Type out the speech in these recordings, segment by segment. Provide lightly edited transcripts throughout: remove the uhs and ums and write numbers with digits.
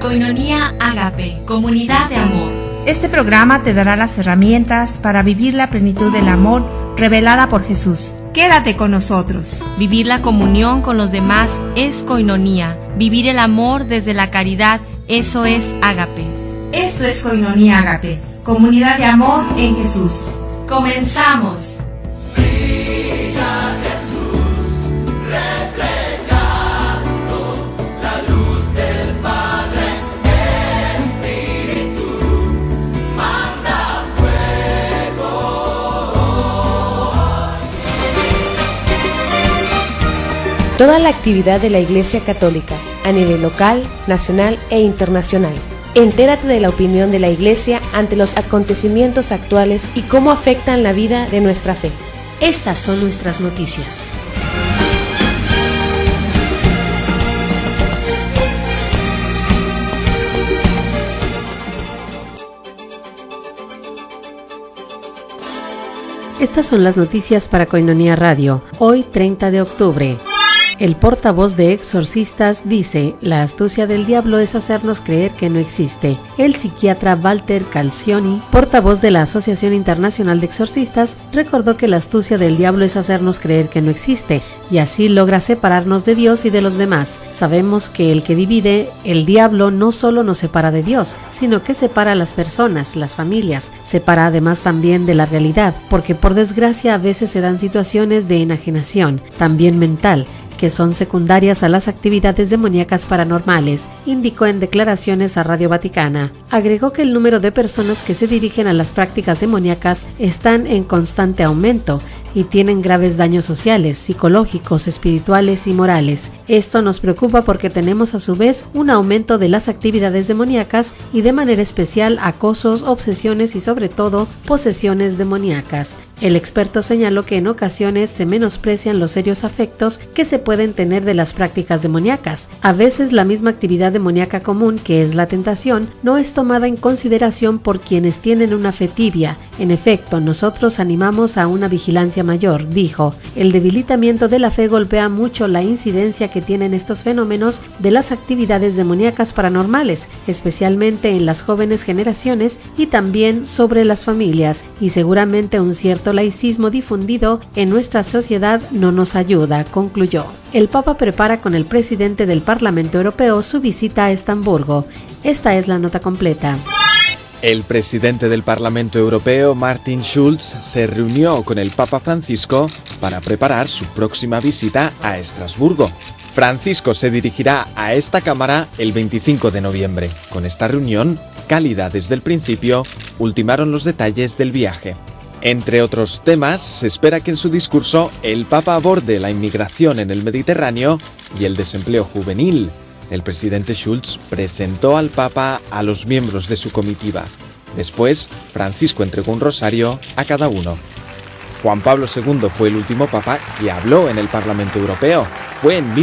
Koinonia Ágape, comunidad de amor. Este programa te dará las herramientas para vivir la plenitud del amor revelada por Jesús. Quédate con nosotros. Vivir la comunión con los demás es koinonía. Vivir el amor desde la caridad, eso es ágape. Esto es Koinonia Ágape, comunidad de amor en Jesús. ¡Comenzamos! Toda la actividad de la Iglesia Católica, a nivel local, nacional e internacional. Entérate de la opinión de la Iglesia ante los acontecimientos actuales y cómo afectan la vida de nuestra fe. Estas son nuestras noticias. Estas son las noticias para Koinonia Radio, hoy 30 de octubre. El portavoz de Exorcistas dice: la astucia del diablo es hacernos creer que no existe. El psiquiatra Walter Calcioni, portavoz de la Asociación Internacional de Exorcistas, recordó que la astucia del diablo es hacernos creer que no existe, y así logra separarnos de Dios y de los demás. Sabemos que el que divide, el diablo, no solo nos separa de Dios, sino que separa a las personas, las familias, separa además también de la realidad, porque por desgracia a veces se dan situaciones de enajenación, también mental, que son secundarias a las actividades demoníacas paranormales, indicó en declaraciones a Radio Vaticana. Agregó que el número de personas que se dirigen a las prácticas demoníacas están en constante aumento y tienen graves daños sociales, psicológicos, espirituales y morales. Esto nos preocupa porque tenemos a su vez un aumento de las actividades demoníacas y de manera especial acosos, obsesiones y sobre todo posesiones demoníacas. El experto señaló que en ocasiones se menosprecian los serios afectos que se pueden tener de las prácticas demoníacas. A veces la misma actividad demoníaca común, que es la tentación, no es tomada en consideración por quienes tienen una fe tibia. En efecto, nosotros animamos a una vigilancia mayor, dijo. El debilitamiento de la fe golpea mucho la incidencia que tienen estos fenómenos de las actividades demoníacas paranormales, especialmente en las jóvenes generaciones y también sobre las familias, y seguramente un cierto laicismo difundido en nuestra sociedad no nos ayuda, concluyó. El Papa prepara con el presidente del Parlamento Europeo su visita a Estamburgo. Esta es la nota completa. El presidente del Parlamento Europeo, Martin Schulz, se reunió con el Papa Francisco para preparar su próxima visita a Estrasburgo. Francisco se dirigirá a esta Cámara el 25 de noviembre. Con esta reunión, cálida desde el principio, ultimaron los detalles del viaje. Entre otros temas, se espera que en su discurso el Papa aborde la inmigración en el Mediterráneo y el desempleo juvenil. El presidente Schulz presentó al Papa a los miembros de su comitiva. Después, Francisco entregó un rosario a cada uno. Juan Pablo II fue el último Papa que habló en el Parlamento Europeo. Fue en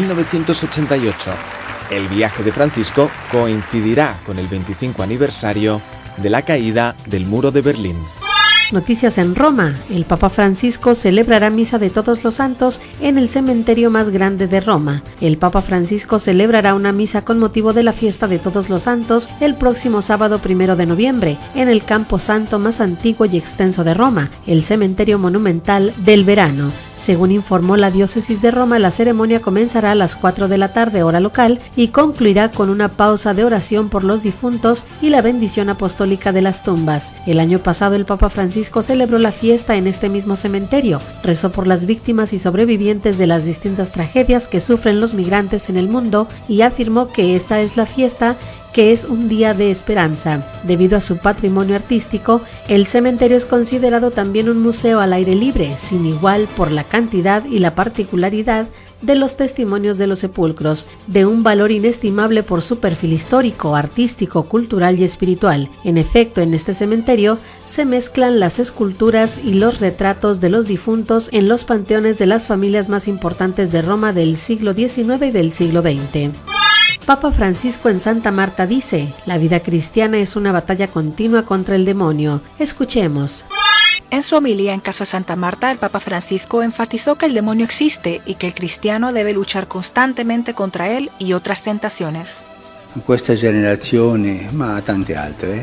1988. El viaje de Francisco coincidirá con el 25 aniversario de la caída del Muro de Berlín. Noticias en Roma. El Papa Francisco celebrará Misa de Todos los Santos en el cementerio más grande de Roma. El Papa Francisco celebrará una misa con motivo de la fiesta de Todos los Santos el próximo sábado 1 de noviembre en el Campo Santo más antiguo y extenso de Roma, el cementerio monumental del Verano. Según informó la Diócesis de Roma, la ceremonia comenzará a las 4 de la tarde hora local y concluirá con una pausa de oración por los difuntos y la bendición apostólica de las tumbas. El año pasado el Papa Francisco celebró la fiesta en este mismo cementerio, rezó por las víctimas y sobrevivientes de las distintas tragedias que sufren los migrantes en el mundo y afirmó que esta es la fiesta que es un día de esperanza. Debido a su patrimonio artístico, el cementerio es considerado también un museo al aire libre, sin igual por la cantidad y la particularidad de los testimonios de los sepulcros, de un valor inestimable por su perfil histórico, artístico, cultural y espiritual. En efecto, en este cementerio se mezclan las esculturas y los retratos de los difuntos en los panteones de las familias más importantes de Roma del siglo XIX y del siglo XX. Papa Francisco en Santa Marta dice: la vida cristiana es una batalla continua contra el demonio. Escuchemos. En su homilía en Casa Santa Marta, el Papa Francisco enfatizó que el demonio existe y que el cristiano debe luchar constantemente contra él y otras tentaciones. questa generazione, ma tante altre,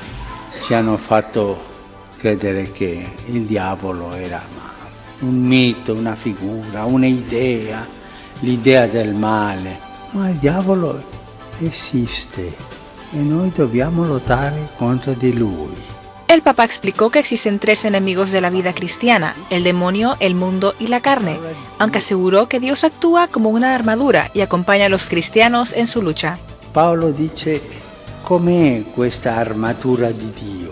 ci hanno fatto credere che il diavolo era un mito, una figura, un'idea, l'idea del male. Ma il diavolo esiste e noi dobbiamo lottare contro di lui. El Papa explicó que existen tres enemigos de la vida cristiana: el demonio, el mundo y la carne, aunque aseguró que Dios actúa como una armadura y acompaña a los cristianos en su lucha. Paolo dice: com'è questa armatura di Dio?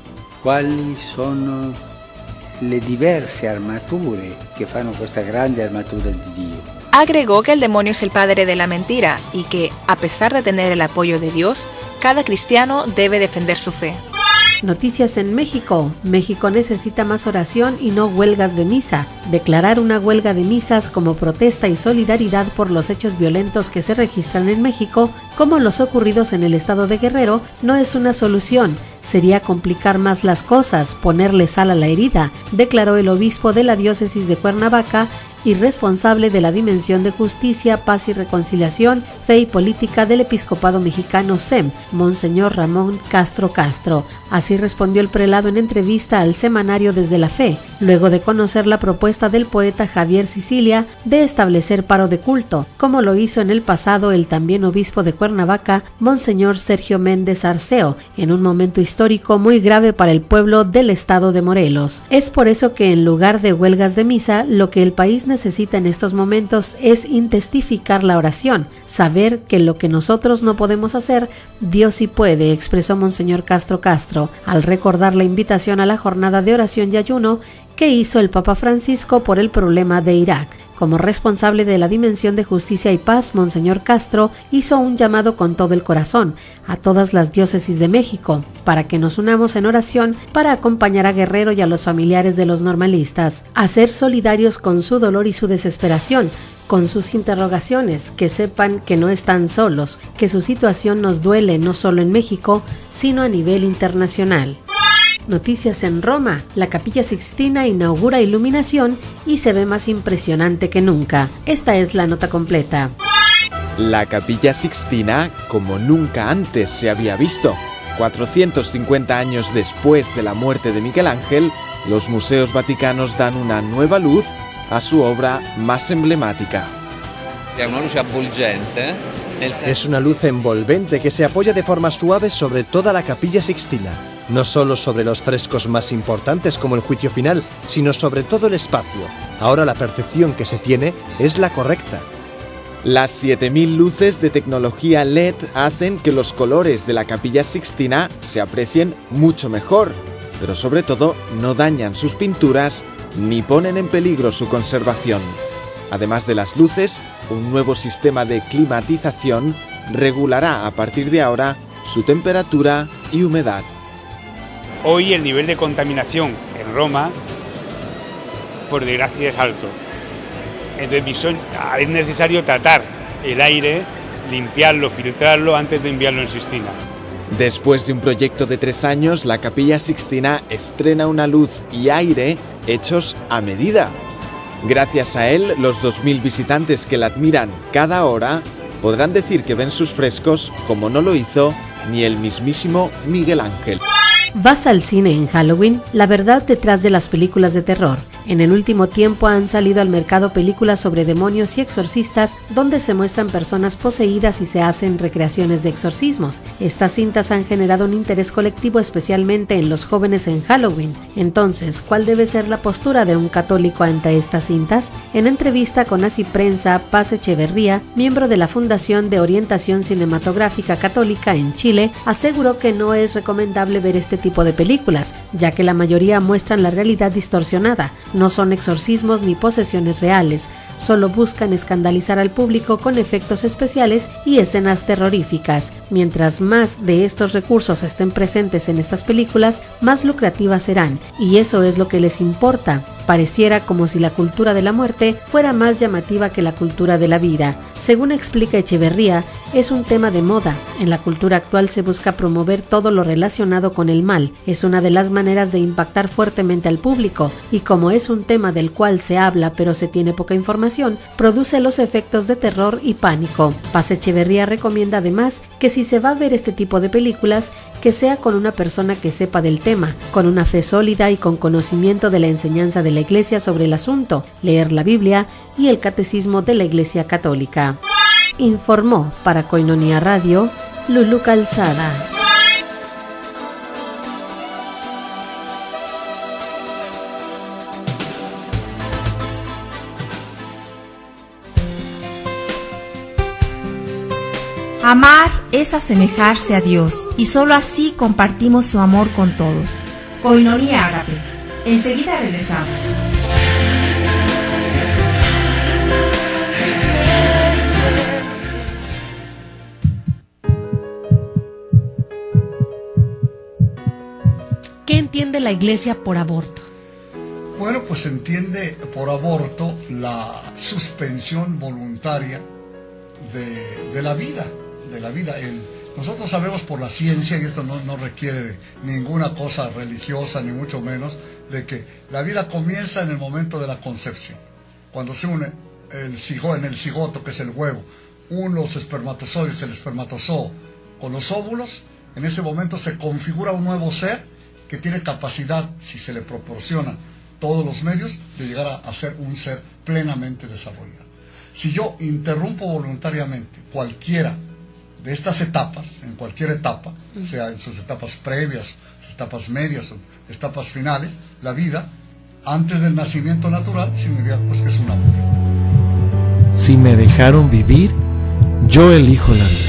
Quali sono le diverse armature che fanno questa grande armatura di Dio? Agregó que el demonio es el padre de la mentira y que, a pesar de tener el apoyo de Dios, cada cristiano debe defender su fe. Noticias en México. México necesita más oración y no huelgas de misa. Declarar una huelga de misas como protesta y solidaridad por los hechos violentos que se registran en México, como los ocurridos en el estado de Guerrero, no es una solución. Sería complicar más las cosas, ponerle sal a la herida, declaró el obispo de la diócesis de Cuernavaca y responsable de la Dimensión de Justicia, Paz y Reconciliación, Fe y Política del Episcopado Mexicano SEM, Monseñor Ramón Castro Castro. Así respondió el prelado en entrevista al semanario Desde la Fe, luego de conocer la propuesta del poeta Javier Sicilia de establecer paro de culto, como lo hizo en el pasado el también obispo de Cuernavaca, Monseñor Sergio Méndez Arceo, en un momento histórico muy grave para el pueblo del estado de Morelos. Es por eso que en lugar de huelgas de misa, lo que el país necesita en estos momentos es intensificar la oración, saber que lo que nosotros no podemos hacer, Dios sí puede, expresó Monseñor Castro Castro, al recordar la invitación a la jornada de oración y ayuno que hizo el Papa Francisco por el problema de Irak. Como responsable de la Dimensión de Justicia y Paz, Monseñor Castro hizo un llamado con todo el corazón a todas las diócesis de México para que nos unamos en oración para acompañar a Guerrero y a los familiares de los normalistas, a ser solidarios con su dolor y su desesperación, con sus interrogaciones, que sepan que no están solos, que su situación nos duele no solo en México, sino a nivel internacional. Noticias en Roma. La Capilla Sixtina inaugura iluminación y se ve más impresionante que nunca. Esta es la nota completa. La Capilla Sixtina como nunca antes se había visto. 450 años después de la muerte de Miguel Ángel, los museos vaticanos dan una nueva luz a su obra más emblemática. Es una luz envolvente que se apoya de forma suave sobre toda la Capilla Sixtina. No solo sobre los frescos más importantes como el Juicio Final, sino sobre todo el espacio. Ahora la percepción que se tiene es la correcta. Las 7000 luces de tecnología LED hacen que los colores de la Capilla Sixtina se aprecien mucho mejor, pero sobre todo no dañan sus pinturas ni ponen en peligro su conservación. Además de las luces, un nuevo sistema de climatización regulará a partir de ahora su temperatura y humedad. Hoy el nivel de contaminación en Roma, por desgracia, es alto. Entonces es necesario tratar el aire, limpiarlo, filtrarlo antes de enviarlo en Sixtina. Después de un proyecto de 3 años, la Capilla Sixtina estrena una luz y aire hechos a medida. Gracias a él, los 2000 visitantes que la admiran cada hora podrán decir que ven sus frescos como no lo hizo ni el mismísimo Miguel Ángel. ¿Vas al cine en Halloween? La verdad detrás de las películas de terror. En el último tiempo han salido al mercado películas sobre demonios y exorcistas donde se muestran personas poseídas y se hacen recreaciones de exorcismos. Estas cintas han generado un interés colectivo especialmente en los jóvenes en Halloween. Entonces, ¿cuál debe ser la postura de un católico ante estas cintas? En entrevista con Así Prensa, Paz Echeverría, miembro de la Fundación de Orientación Cinematográfica Católica en Chile, aseguró que no es recomendable ver este tipo de películas, ya que la mayoría muestran la realidad distorsionada. No son exorcismos ni posesiones reales, solo buscan escandalizar al público con efectos especiales y escenas terroríficas. Mientras más de estos recursos estén presentes en estas películas, más lucrativas serán, y eso es lo que les importa. Pareciera como si la cultura de la muerte fuera más llamativa que la cultura de la vida. Según explica Echeverría, es un tema de moda. En la cultura actual se busca promover todo lo relacionado con el mal. Es una de las maneras de impactar fuertemente al público, y como es un tema del cual se habla pero se tiene poca información, produce los efectos de terror y pánico. Paz Echeverría recomienda además que si se va a ver este tipo de películas, que sea con una persona que sepa del tema, con una fe sólida y con conocimiento de la enseñanza de la Iglesia sobre el asunto, leer la Biblia y el Catecismo de la Iglesia Católica. Informó para Koinonia Radio, Lulu Calzada. Amar es asemejarse a Dios, y solo así compartimos su amor con todos. Koinonia Ágape. Enseguida regresamos. ¿Qué entiende la Iglesia por aborto? Bueno, pues se entiende por aborto la suspensión voluntaria de la vida. Nosotros sabemos por la ciencia, y esto no requiere de ninguna cosa religiosa, ni mucho menos, de que la vida comienza en el momento de la concepción. Cuando se une en el cigoto, que es el huevo, los espermatozoides, el espermatozoo, con los óvulos, en ese momento se configura un nuevo ser que tiene capacidad, si se le proporciona todos los medios, de llegar a ser un ser plenamente desarrollado. Si yo interrumpo voluntariamente cualquiera de estas etapas, en cualquier etapa, sea en sus etapas previas, sus etapas medias o etapas finales, la vida, antes del nacimiento natural, significa pues que es un aborto. Si me dejaron vivir, yo elijo la vida.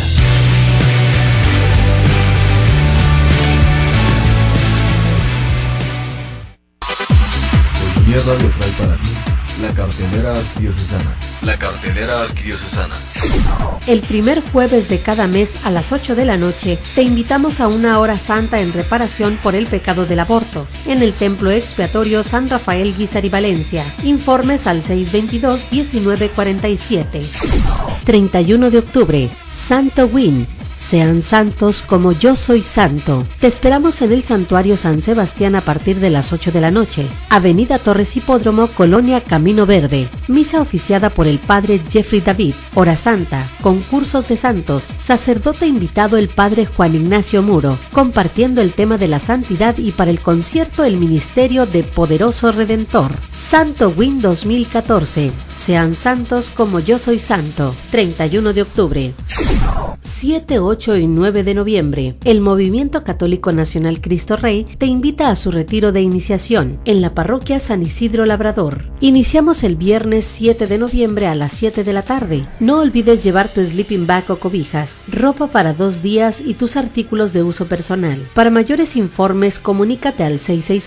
Koinonia Radio trae para ti la cartelera arquidiocesana. La cartelera arquidiocesana. El primer jueves de cada mes a las 8 de la noche te invitamos a una hora santa en reparación por el pecado del aborto en el Templo Expiatorio San Rafael Guízar y Valencia. Informes al 622-1947. 31 de octubre, Santo Win. Sean santos como yo soy santo. Te esperamos en el Santuario San Sebastián a partir de las 8 de la noche. Avenida Torres Hipódromo, Colonia Camino Verde. Misa oficiada por el Padre Jeffrey David. Hora Santa. Concursos de santos. Sacerdote invitado el Padre Juan Ignacio Muro, compartiendo el tema de la santidad, y para el concierto el Ministerio de Poderoso Redentor. Santo Win 2014. Sean santos como yo soy santo. 31 de octubre. 7, 8 y 9 de noviembre, el Movimiento Católico Nacional Cristo Rey te invita a su retiro de iniciación en la parroquia San Isidro Labrador. Iniciamos el viernes 7 de noviembre a las 7 de la tarde. No olvides llevar tu sleeping bag o cobijas, ropa para 2 días y tus artículos de uso personal. Para mayores informes, comunícate al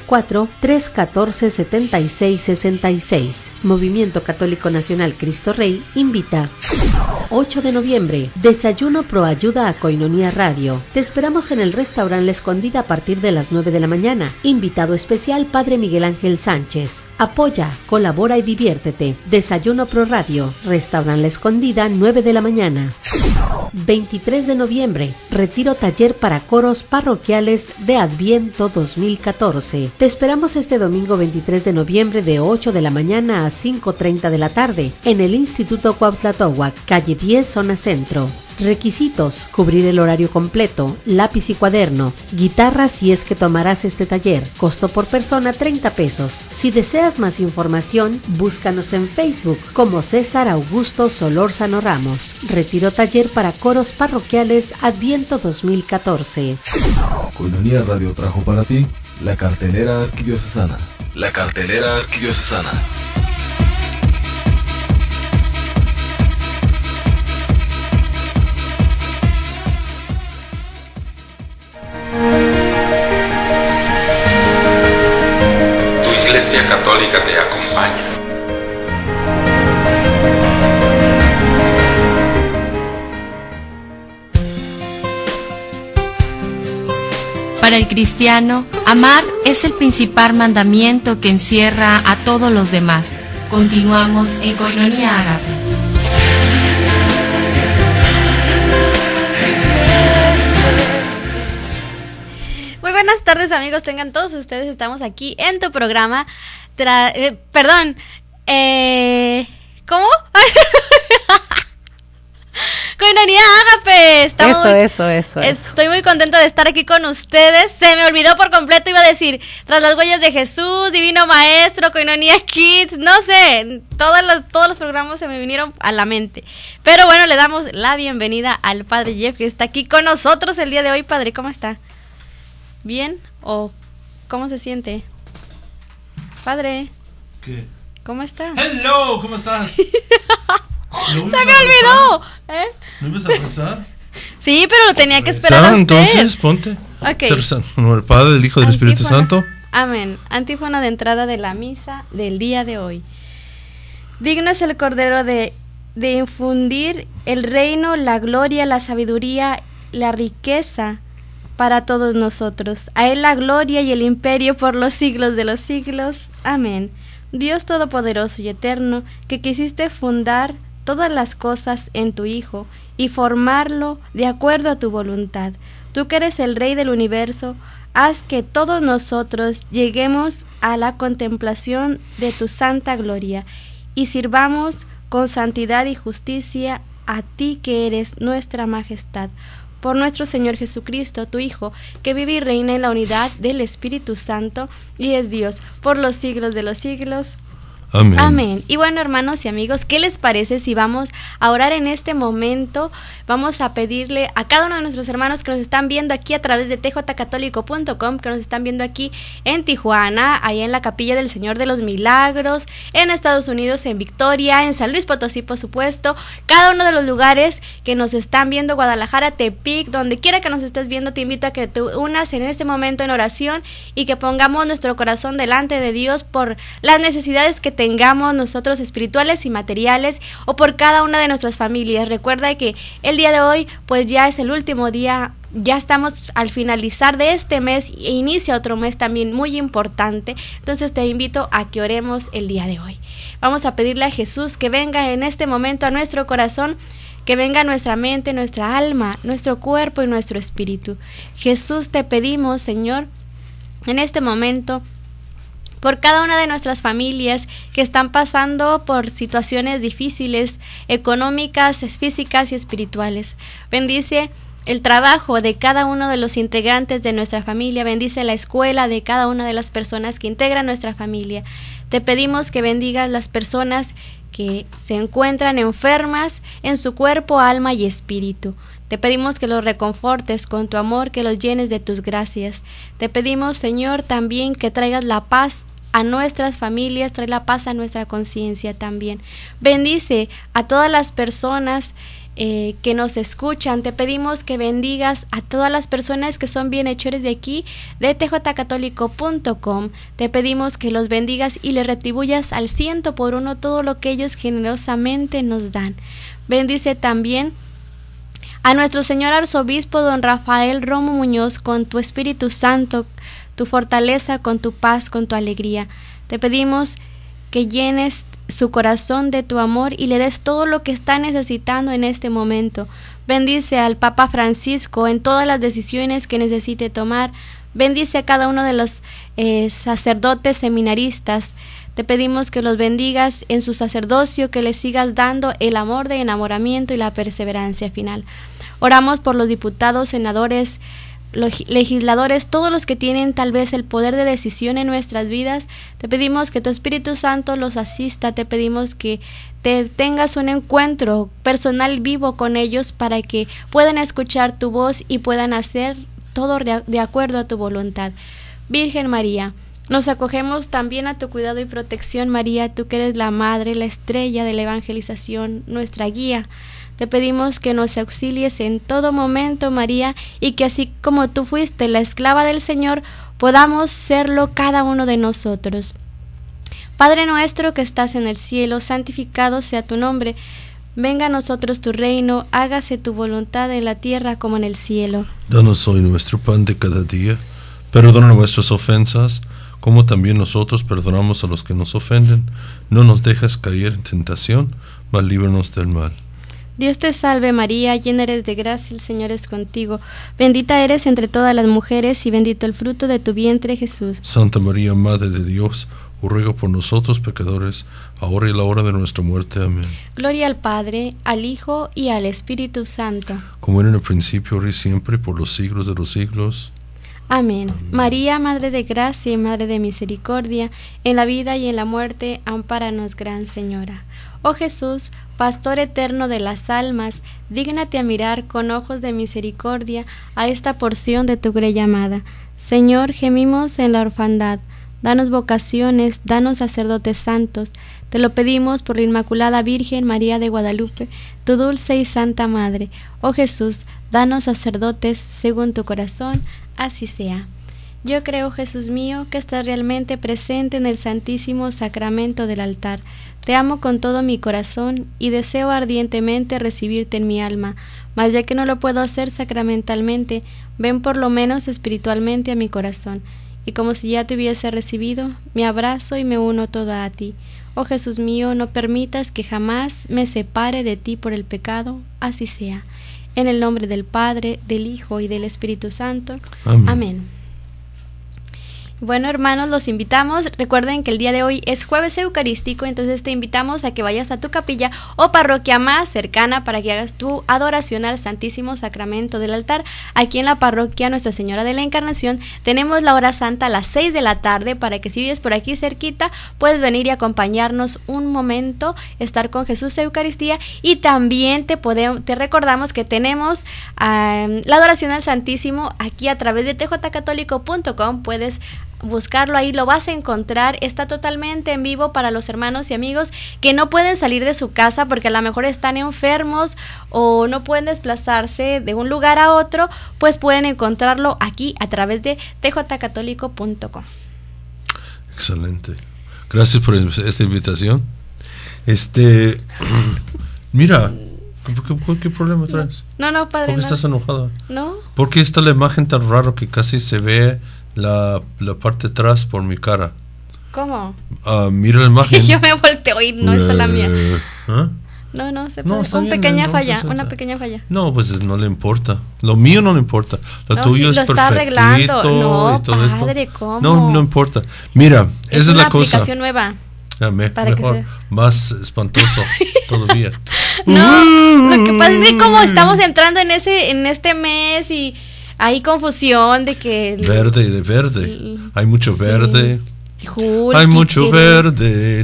664-314-7666. Movimiento Católico Nacional Cristo Rey invita. 8 de noviembre, desayuno pro ayuda a Koinonia Radio. Te esperamos en el restaurante La Escondida a partir de las 9 de la mañana. Invitado especial, Padre Miguel Ángel Sánchez. Apoya, colabora y diviértete. Desayuno pro radio. Restaurante La Escondida, 9 de la mañana. 23 de noviembre, retiro taller para coros parroquiales de Adviento 2014. Te esperamos este domingo 23 de noviembre de 8 de la mañana a 5:30 de la tarde en el Instituto Cuautlatóhuac, calle 10, zona centro. Requisitos: cubrir el horario completo, lápiz y cuaderno, guitarra si es que tomarás este taller. Costo por persona 30 pesos. Si deseas más información, búscanos en Facebook como César Augusto Solórzano Ramos. Retiro taller para coros parroquiales Adviento 2014. Koinonia Radio trajo para ti la cartelera arquidiocesana. La cartelera arquidiocesana. Iglesia Católica te acompaña. Para el cristiano, amar es el principal mandamiento que encierra a todos los demás. Continuamos en Koinonia Agape. Muy buenas tardes, amigos, tengan todos ustedes, estamos aquí en tu programa, ¿cómo? Koinonia Agape, Eso. Estoy muy contenta de estar aquí con ustedes. Se me olvidó por completo, iba a decir Tras las huellas de Jesús, Divino Maestro, Koinonia Kids, no sé, todos los programas se me vinieron a la mente. Pero bueno, le damos la bienvenida al Padre Jeff, que está aquí con nosotros el día de hoy. Padre, ¿cómo está? ¿Bien? ¿O cómo se siente? Padre. ¿Qué? ¿Cómo está? Hello, ¿cómo estás? ¡Se me olvidó! ¿No ibas a pasar? Sí, pero lo tenía que esperar a usted. Entonces, ponte. Ok. El Padre, el Hijo, del Espíritu Santo. Amén. Antífona de entrada de la misa del día de hoy. Digno es el Cordero de infundir el reino, la gloria, la sabiduría, la riqueza para todos nosotros. A Él la gloria y el imperio por los siglos de los siglos. Amén. Dios Todopoderoso y Eterno, que quisiste fundar todas las cosas en tu Hijo y formarlo de acuerdo a tu voluntad. Tú que eres el Rey del universo, haz que todos nosotros lleguemos a la contemplación de tu santa gloria y sirvamos con santidad y justicia a ti que eres nuestra majestad. Por nuestro Señor Jesucristo, tu Hijo, que vive y reina en la unidad del Espíritu Santo y es Dios por los siglos de los siglos. Amén. Amén. Y bueno, hermanos y amigos, ¿qué les parece si vamos a orar en este momento? Vamos a pedirle a cada uno de nuestros hermanos que nos están viendo aquí a través de tjcatólico.com, que nos están viendo aquí en Tijuana, ahí en la Capilla del Señor de los Milagros, en Estados Unidos, en Victoria, en San Luis Potosí, por supuesto, cada uno de los lugares que nos están viendo, Guadalajara, Tepic, donde quiera que nos estés viendo, te invito a que te unas en este momento en oración y que pongamos nuestro corazón delante de Dios por las necesidades que tengamos nosotros espirituales y materiales o por cada una de nuestras familias. Recuerda que el día de hoy pues ya es el último día, ya estamos al finalizar de este mes e inicia otro mes también muy importante, entonces te invito a que oremos el día de hoy. Vamos a pedirle a Jesús que venga en este momento a nuestro corazón, que venga a nuestra mente, nuestra alma, nuestro cuerpo y nuestro espíritu. Jesús, te pedimos, Señor, en este momento por cada una de nuestras familias que están pasando por situaciones difíciles, económicas, físicas y espirituales. Bendice el trabajo de cada uno de los integrantes de nuestra familia, bendice la escuela de cada una de las personas que integran nuestra familia. Te pedimos que bendigas las personas que se encuentran enfermas en su cuerpo, alma y espíritu. Te pedimos que los reconfortes con tu amor, que los llenes de tus gracias. Te pedimos, Señor, también que traigas la paz a nuestras familias, trae la paz a nuestra conciencia también. Bendice a todas las personas que nos escuchan. Te pedimos que bendigas a todas las personas que son bienhechores de aquí, de tjcatólico.com. Te pedimos que los bendigas y les retribuyas al 100 todo lo que ellos generosamente nos dan. Bendice también a nuestro señor arzobispo don Rafael Romo Muñoz con tu Espíritu Santo, tu fortaleza, con tu paz, con tu alegría. Te pedimos que llenes su corazón de tu amor y le des todo lo que está necesitando en este momento. Bendice al Papa Francisco en todas las decisiones que necesite tomar. Bendice a cada uno de los sacerdotes seminaristas. Te pedimos que los bendigas en su sacerdocio, que les sigas dando el amor de enamoramiento y la perseverancia final. Oramos por los diputados, senadores, los legisladores, todos los que tienen tal vez el poder de decisión en nuestras vidas. Te pedimos que tu Espíritu Santo los asista, te pedimos que te tengas un encuentro personal vivo con ellos para que puedan escuchar tu voz y puedan hacer todo de acuerdo a tu voluntad. Virgen María, nos acogemos también a tu cuidado y protección, María, tú que eres la madre, la estrella de la evangelización, nuestra guía. Te pedimos que nos auxilies en todo momento, María, y que así como tú fuiste la esclava del Señor, podamos serlo cada uno de nosotros. Padre nuestro que estás en el cielo, santificado sea tu nombre. Venga a nosotros tu reino, hágase tu voluntad en la tierra como en el cielo. Danos hoy nuestro pan de cada día. Perdona nuestras ofensas, como también nosotros perdonamos a los que nos ofenden. No nos dejes caer en tentación, mas líbranos del mal. Dios te salve María, llena eres de gracia, el Señor es contigo. Bendita eres entre todas las mujeres y bendito el fruto de tu vientre, Jesús. Santa María, Madre de Dios, ruega por nosotros pecadores, ahora y la hora de nuestra muerte. Amén. Gloria al Padre, al Hijo y al Espíritu Santo. Como era en el principio, ahora y siempre, por los siglos de los siglos. Amén. María, Madre de gracia y Madre de misericordia, en la vida y en la muerte, ampáranos, Gran Señora. Oh Jesús, Pastor eterno de las almas, dígnate a mirar con ojos de misericordia a esta porción de tu grey amada. Señor, gemimos en la orfandad. Danos vocaciones, danos sacerdotes santos. Te lo pedimos por la Inmaculada Virgen María de Guadalupe, tu dulce y santa Madre. Oh Jesús, danos sacerdotes según tu corazón, así sea. Yo creo, Jesús mío, que estás realmente presente en el Santísimo Sacramento del altar. Te amo con todo mi corazón y deseo ardientemente recibirte en mi alma, mas ya que no lo puedo hacer sacramentalmente, ven por lo menos espiritualmente a mi corazón. Y como si ya te hubiese recibido, me abrazo y me uno toda a ti. Oh Jesús mío, no permitas que jamás me separe de ti por el pecado, así sea. En el nombre del Padre, del Hijo y del Espíritu Santo. Amén. Amén. Bueno, hermanos, los invitamos. Recuerden que el día de hoy es jueves eucarístico, entonces te invitamos a que vayas a tu capilla o parroquia más cercana para que hagas tu adoración al Santísimo Sacramento del altar. Aquí en la parroquia Nuestra Señora de la Encarnación tenemos la hora santa a las 6 de la tarde para que si vives por aquí cerquita puedes venir y acompañarnos un momento, estar con Jesús Eucaristía. Y también te recordamos que tenemos la adoración al Santísimo aquí a través de tjcatólico.com. Puedes buscarlo ahí, lo vas a encontrar, está totalmente en vivo para los hermanos y amigos que no pueden salir de su casa porque a lo mejor están enfermos o no pueden desplazarse de un lugar a otro, pues pueden encontrarlo aquí a través de tjcatólico.com. Excelente, gracias por esta invitación. Mira, ¿qué problema traes? No, padre. ¿Por qué estás enojada? No. ¿Por qué está la imagen tan raro que casi se ve la parte atrás por mi cara? ¿Cómo? Mira la imagen. Yo me volteo y no está la mía. ¿Ah? No, está bien, pequeña falla. No, pues no le importa. Lo mío no le importa. Lo tuyo es perfectito. Está arreglando. No, y todo padre, esto. ¿cómo? No importa. Mira, esa es la cosa. Es una aplicación nueva. Mejor, más espantoso todavía. No, lo que pasa es que como estamos entrando en este mes y hay confusión de que verde y de verde. Hay mucho verde. Hulk, hay mucho verde.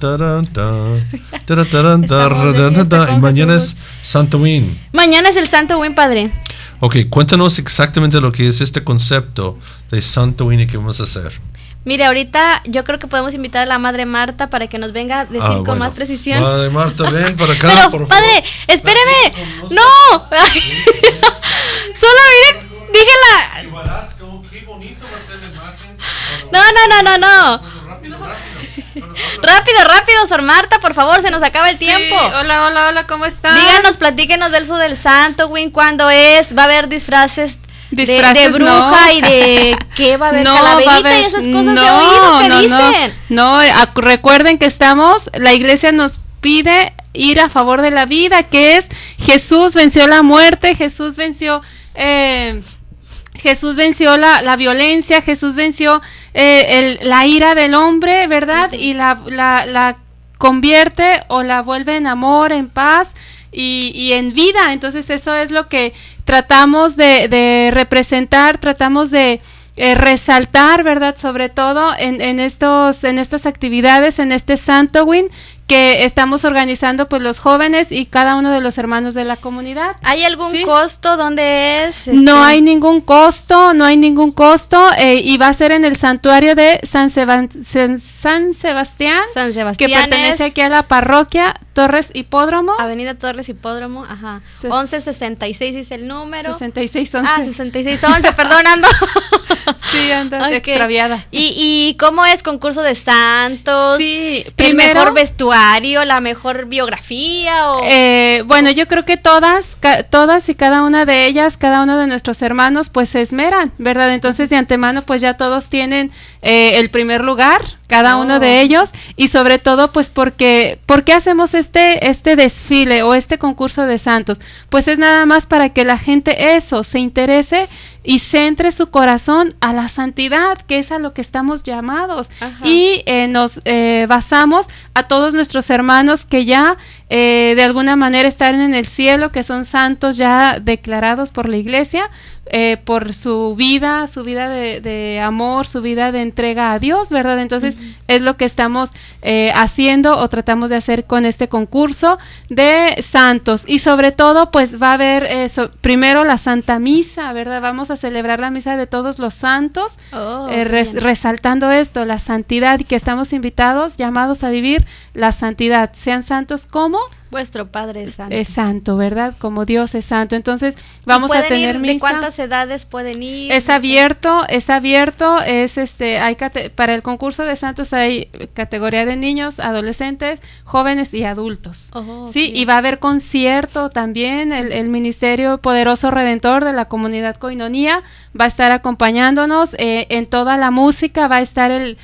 Y mañana es Santoín. Mañana es el Santoín, padre. Ok, cuéntanos exactamente lo que es este concepto de Santoín y qué vamos a hacer. Mire, ahorita yo creo que podemos invitar a la Madre Marta para que nos venga a decir con más precisión. Madre Marta, ven para acá. Pero, por padre, favor. espéreme. ¡No! Solo miren, dígela. Qué bonito va a ser la imagen. No. Rápido, Sor Marta, por favor, se nos acaba el tiempo. Hola, ¿cómo están? Díganos, platíquenos del eso del Santoín, ¿cuándo es? ¿Va a haber disfraces de bruja no. y de qué va a haber? Calaverita y esas cosas de oído que dicen. No, recuerden que la iglesia nos pide ir a favor de la vida, que es Jesús venció la muerte, Jesús venció la violencia, Jesús venció la ira del hombre, ¿verdad? Y la convierte o la vuelve en amor, en paz y en vida. Entonces eso es lo que tratamos de representar, tratamos de resaltar, ¿verdad? Sobre todo en estas actividades, en este Santoín que estamos organizando pues los jóvenes y cada uno de los hermanos de la comunidad. ¿Hay algún costo? ¿Dónde es? No hay ningún costo, y va a ser en el santuario de San Sebastián, que pertenece aquí a la parroquia Torres Hipódromo. Avenida Torres Hipódromo, ajá. 1166 es el número. 6611. 6611, perdonando. Sí, anda extraviada. ¿Y cómo es concurso de santos? Sí, primero, ¿el mejor vestuario, la mejor biografía? O... bueno, yo creo que todas y cada una de ellas, cada uno de nuestros hermanos, pues se esmeran, ¿verdad? Entonces, de antemano, pues ya todos tienen el primer lugar, cada uno de ellos, y sobre todo, pues ¿por qué hacemos este desfile o este concurso de santos? Pues es nada más para que la gente se interese y centre su corazón a la santidad, que es a lo que estamos llamados. Ajá. Y nos basamos a todos nuestros hermanos que ya de alguna manera están en el cielo, que son santos ya declarados por la Iglesia, por su vida de amor, su vida de entrega a Dios, ¿verdad? Entonces es lo que estamos haciendo o tratamos de hacer con este concurso de santos. Y sobre todo, pues va a haber primero la Santa Misa, ¿verdad? Vamos a celebrar la Misa de todos los santos, resaltando esto, la santidad, y que estamos invitados, llamados a vivir la santidad. Sean santos como vuestro Padre es santo. Es santo, ¿verdad? Como Dios es santo. Entonces, vamos a tener misa. ¿De cuántas edades pueden ir? Es abierto, para el concurso de santos hay categoría de niños, adolescentes, jóvenes y adultos. Sí, y va a haber concierto también, el Ministerio Poderoso Redentor de la Comunidad Koinonía va a estar acompañándonos, en toda la música va a estar el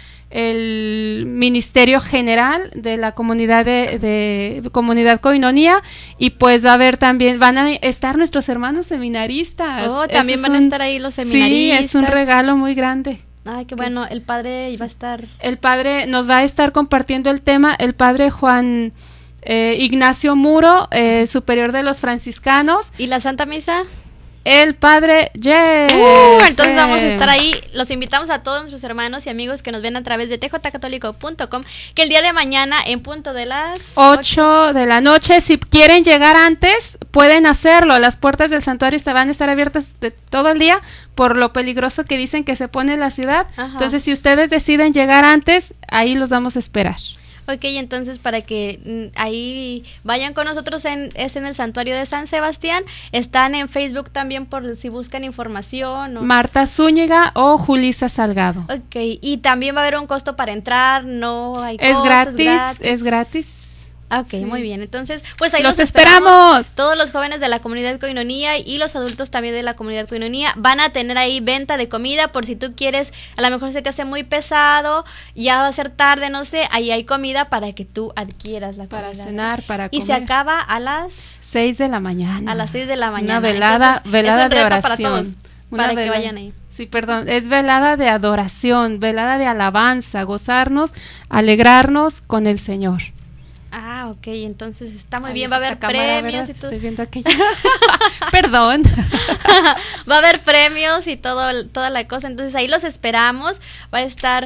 Ministerio General de la comunidad de Comunidad Koinonía, y pues va a haber también, van a estar nuestros hermanos seminaristas. También van a estar ahí los seminaristas. Sí, es un regalo muy grande. Ay, qué bueno, el padre va a estar. El padre nos va a estar compartiendo el tema, el padre Juan Ignacio Muro, superior de los franciscanos. ¿Y la Santa Misa? El padre entonces vamos a estar ahí. Los invitamos a todos nuestros hermanos y amigos que nos ven a través de tjcatólico.com, que el día de mañana en punto de las 8 de la noche, si quieren llegar antes pueden hacerlo. Las puertas del santuario van a estar abiertas todo el día por lo peligroso que dicen que se pone la ciudad. Ajá. Entonces, si ustedes deciden llegar antes, ahí los vamos a esperar. Ok, entonces para que ahí vayan con nosotros, es en el Santuario de San Sebastián. Están en Facebook también por si buscan información. Marta Zúñiga o Julisa Salgado. Ok, y también va a haber un costo para entrar, no hay costo. Es gratis. Ok, sí. Muy bien, entonces pues ahí los esperamos. Todos los jóvenes de la comunidad Koinonía y los adultos también de la comunidad Koinonía van a tener ahí venta de comida, por si tú quieres, a lo mejor se te hace muy pesado, ya va a ser tarde, no sé, ahí hay comida para que tú adquieras la comida. Para cenar, para comer. Y se acaba a las 6 de la mañana. A las 6 de la mañana. Una velada entonces, es un de reto oración. para todos, para que vayan ahí. Sí, perdón, es velada de adoración, velada de alabanza, gozarnos, alegrarnos con el Señor. Ah, ok, entonces está muy bien, va a haber premios y todo. Estoy viendo aquello. Perdón. Va a haber premios y toda la cosa, entonces ahí los esperamos. Va a estar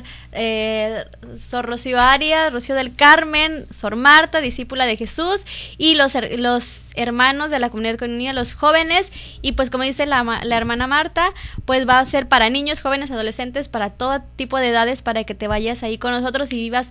Sor Rocío Arias, Rocío del Carmen, Sor Marta, discípula de Jesús, y los hermanos de la comunidad Koinonía, los jóvenes, y pues como dice la hermana Marta, pues va a ser para niños, jóvenes, adolescentes, para todo tipo de edades, para que te vayas ahí con nosotros y vivas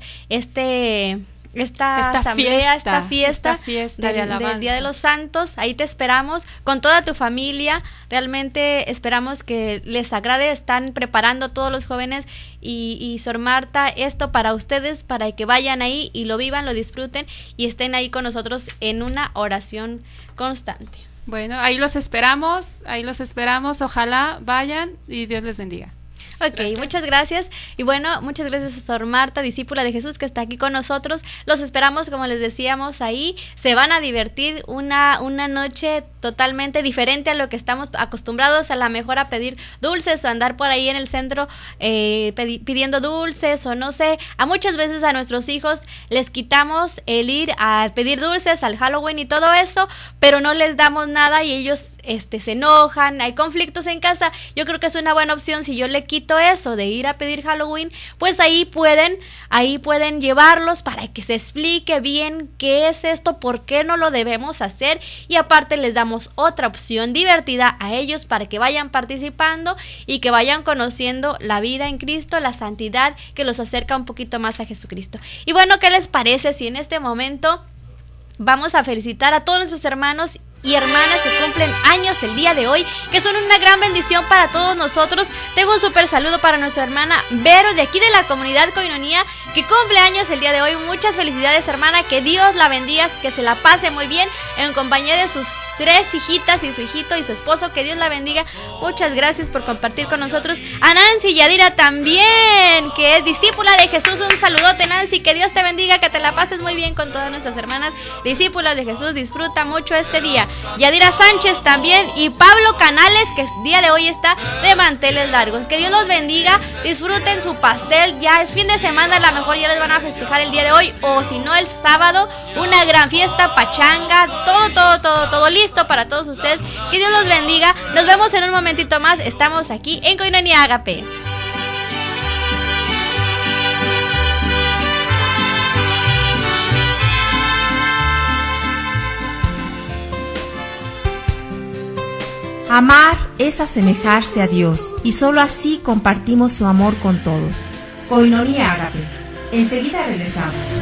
esta asamblea, esta fiesta del Día de los Santos. Ahí te esperamos con toda tu familia. Realmente esperamos que les agrade. Están preparando todos los jóvenes y Sor Marta esto para ustedes, para que vayan ahí y lo vivan, lo disfruten y estén ahí con nosotros en una oración constante. Bueno, ahí los esperamos, ojalá vayan y Dios les bendiga. Ok, gracias. Muchas gracias. Y bueno, muchas gracias a Sor Marta, discípula de Jesús, que está aquí con nosotros. Los esperamos, como les decíamos, ahí. Se van a divertir una noche totalmente diferente a lo que estamos acostumbrados, a la mejor a pedir dulces o andar por ahí en el centro pidiendo dulces o no sé. A muchas veces a nuestros hijos les quitamos el ir a pedir dulces al Halloween y todo eso, pero no les damos nada y ellos se enojan, hay conflictos en casa. Yo creo que es una buena opción si yo le quito eso de ir a pedir Halloween, pues ahí pueden llevarlos para que se explique bien qué es esto, por qué no lo debemos hacer, y aparte les damos otra opción divertida a ellos para que vayan participando y que vayan conociendo la vida en Cristo, la santidad que los acerca un poquito más a Jesucristo. Y bueno, ¿qué les parece si en este momento vamos a felicitar a todos nuestros hermanos y hermanas que cumplen años el día de hoy, que son una gran bendición para todos nosotros. Tengo un súper saludo para nuestra hermana Vero, de aquí de la comunidad Koinonia, que cumple años el día de hoy. Muchas felicidades, hermana, que Dios la bendiga, que se la pase muy bien en compañía de sus 3 hijitas y su hijito y su esposo. Que Dios la bendiga. Muchas gracias por compartir con nosotros. A Nancy Yadira también, que es discípula de Jesús. Un saludote, Nancy, que Dios te bendiga, que te la pases muy bien con todas nuestras hermanas discípulas de Jesús. Disfruta mucho este día. Yadira Sánchez también, y Pablo Canales, que el día de hoy está de manteles largos. Que Dios los bendiga, disfruten su pastel. Ya es fin de semana, a lo mejor ya les van a festejar el día de hoy, o si no el sábado, una gran fiesta, pachanga, todo listo para todos ustedes. Que Dios los bendiga. Nos vemos en un momentito más. Estamos aquí en Koinonia Agape. Amar es asemejarse a Dios, y solo así compartimos su amor con todos. Koinonia Agape. Enseguida regresamos.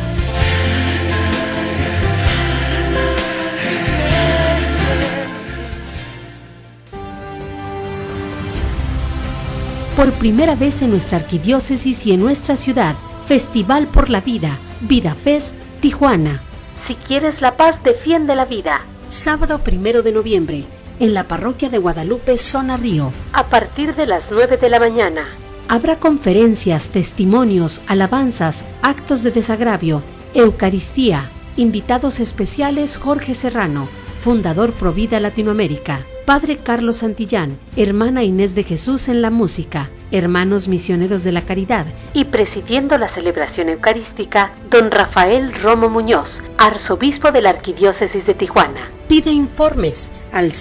Por primera vez en nuestra arquidiócesis y en nuestra ciudad, Festival por la Vida, Vida Fest, Tijuana. Si quieres la paz, defiende la vida. Sábado 1 de noviembre, en la parroquia de Guadalupe, Zona Río, a partir de las 9 de la mañana. Habrá conferencias, testimonios, alabanzas, actos de desagravio, Eucaristía. Invitados especiales: Jorge Serrano, fundador Provida Latinoamérica, Padre Carlos Santillán, Hermana Inés de Jesús en la música, Hermanos Misioneros de la Caridad, y presidiendo la celebración eucarística, Don Rafael Romo Muñoz, arzobispo de la Arquidiócesis de Tijuana. Pide informes al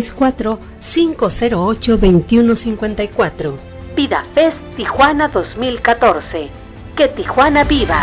664-508-2154. Vida Fest Tijuana 2014. ¡Que Tijuana viva!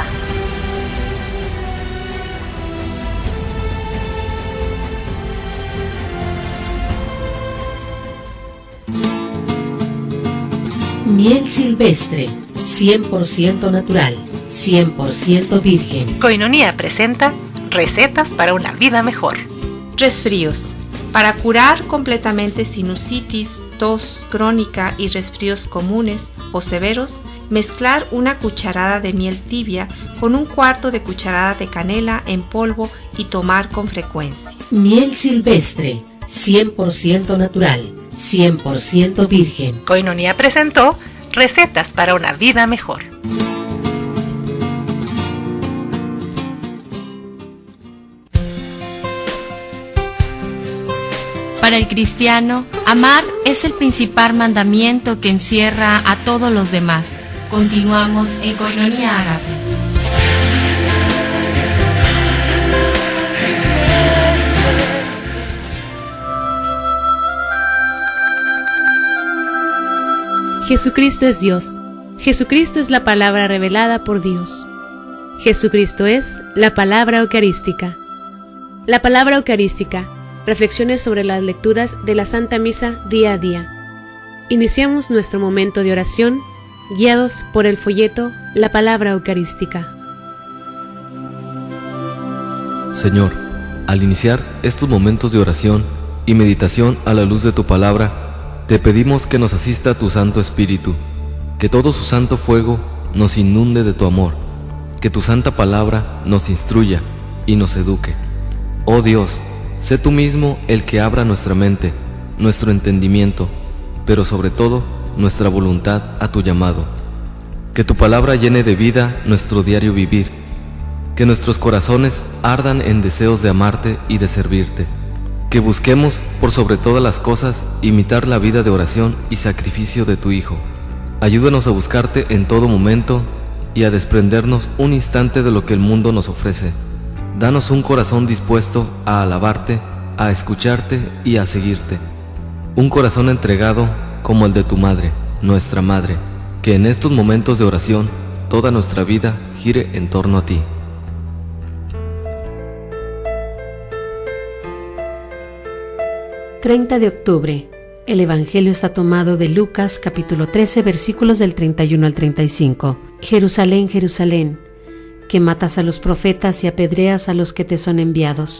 Miel silvestre, 100% natural, 100% virgen. Koinonia presenta recetas para una vida mejor. Resfríos. Para curar completamente sinusitis, tos crónica y resfríos comunes o severos, mezclar una cucharada de miel tibia con 1/4 de cucharada de canela en polvo y tomar con frecuencia. Miel silvestre, 100% natural, 100% virgen. Koinonia presentó recetas para una vida mejor. Para el cristiano, amar es el principal mandamiento que encierra a todos los demás. Continuamos en Koinonia Agape. Jesucristo es Dios. Jesucristo es la palabra revelada por Dios. Jesucristo es la palabra eucarística. La palabra eucarística. Reflexiones sobre las lecturas de la Santa Misa día a día. Iniciamos nuestro momento de oración, guiados por el folleto La Palabra Eucarística. Señor, al iniciar estos momentos de oración y meditación a la luz de tu palabra, te pedimos que nos asista tu Santo Espíritu, que todo su santo fuego nos inunde de tu amor, que tu santa palabra nos instruya y nos eduque. Oh Dios, sé tú mismo el que abra nuestra mente, nuestro entendimiento, pero sobre todo nuestra voluntad a tu llamado. Que tu palabra llene de vida nuestro diario vivir, que nuestros corazones ardan en deseos de amarte y de servirte. Que busquemos, por sobre todas las cosas, imitar la vida de oración y sacrificio de tu Hijo. Ayúdanos a buscarte en todo momento y a desprendernos un instante de lo que el mundo nos ofrece. Danos un corazón dispuesto a alabarte, a escucharte y a seguirte. Un corazón entregado como el de tu Madre, nuestra Madre, que en estos momentos de oración toda nuestra vida gire en torno a ti. 30 de octubre. El Evangelio está tomado de Lucas capítulo 13 versículos del 31 al 35. Jerusalén, Jerusalén, que matas a los profetas y apedreas a los que te son enviados.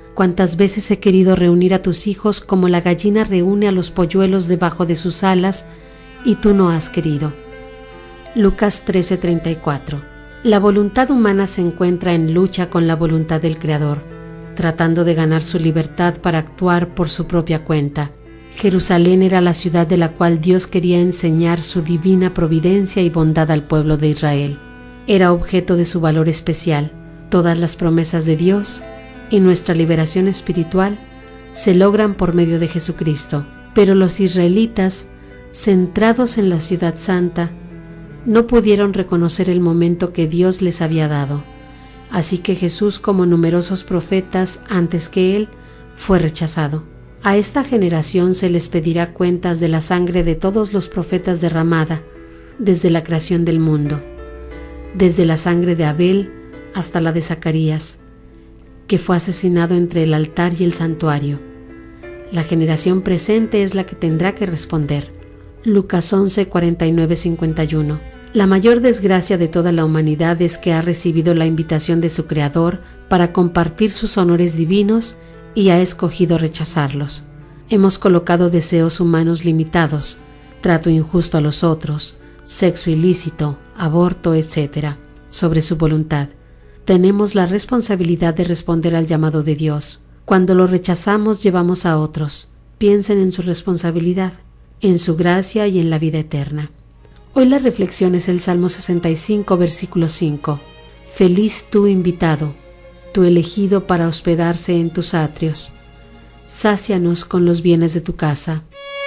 Cuántas veces he querido reunir a tus hijos como la gallina reúne a los polluelos debajo de sus alas, y tú no has querido. Lucas 13:34. La voluntad humana se encuentra en lucha con la voluntad del Creador, tratando de ganar su libertad para actuar por su propia cuenta. Jerusalén era la ciudad de la cual Dios quería enseñar su divina providencia y bondad al pueblo de Israel. Era objeto de su valor especial. Todas las promesas de Dios y nuestra liberación espiritual se logran por medio de Jesucristo. Pero los israelitas, centrados en la ciudad santa, no pudieron reconocer el momento que Dios les había dado. Así que Jesús, como numerosos profetas antes que él, fue rechazado. A esta generación se les pedirá cuentas de la sangre de todos los profetas derramada desde la creación del mundo, desde la sangre de Abel hasta la de Zacarías, que fue asesinado entre el altar y el santuario. La generación presente es la que tendrá que responder. Lucas 11:49-51. La mayor desgracia de toda la humanidad es que ha recibido la invitación de su Creador para compartir sus honores divinos y ha escogido rechazarlos. Hemos colocado deseos humanos limitados, trato injusto a los otros, sexo ilícito, aborto, etc., sobre su voluntad. Tenemos la responsabilidad de responder al llamado de Dios. Cuando lo rechazamos, llevamos a otros. Piensen en su responsabilidad, en su gracia y en la vida eterna. Hoy la reflexión es el Salmo 65, versículo 5. Feliz tú invitado, tú elegido para hospedarse en tus atrios. Sácianos con los bienes de tu casa.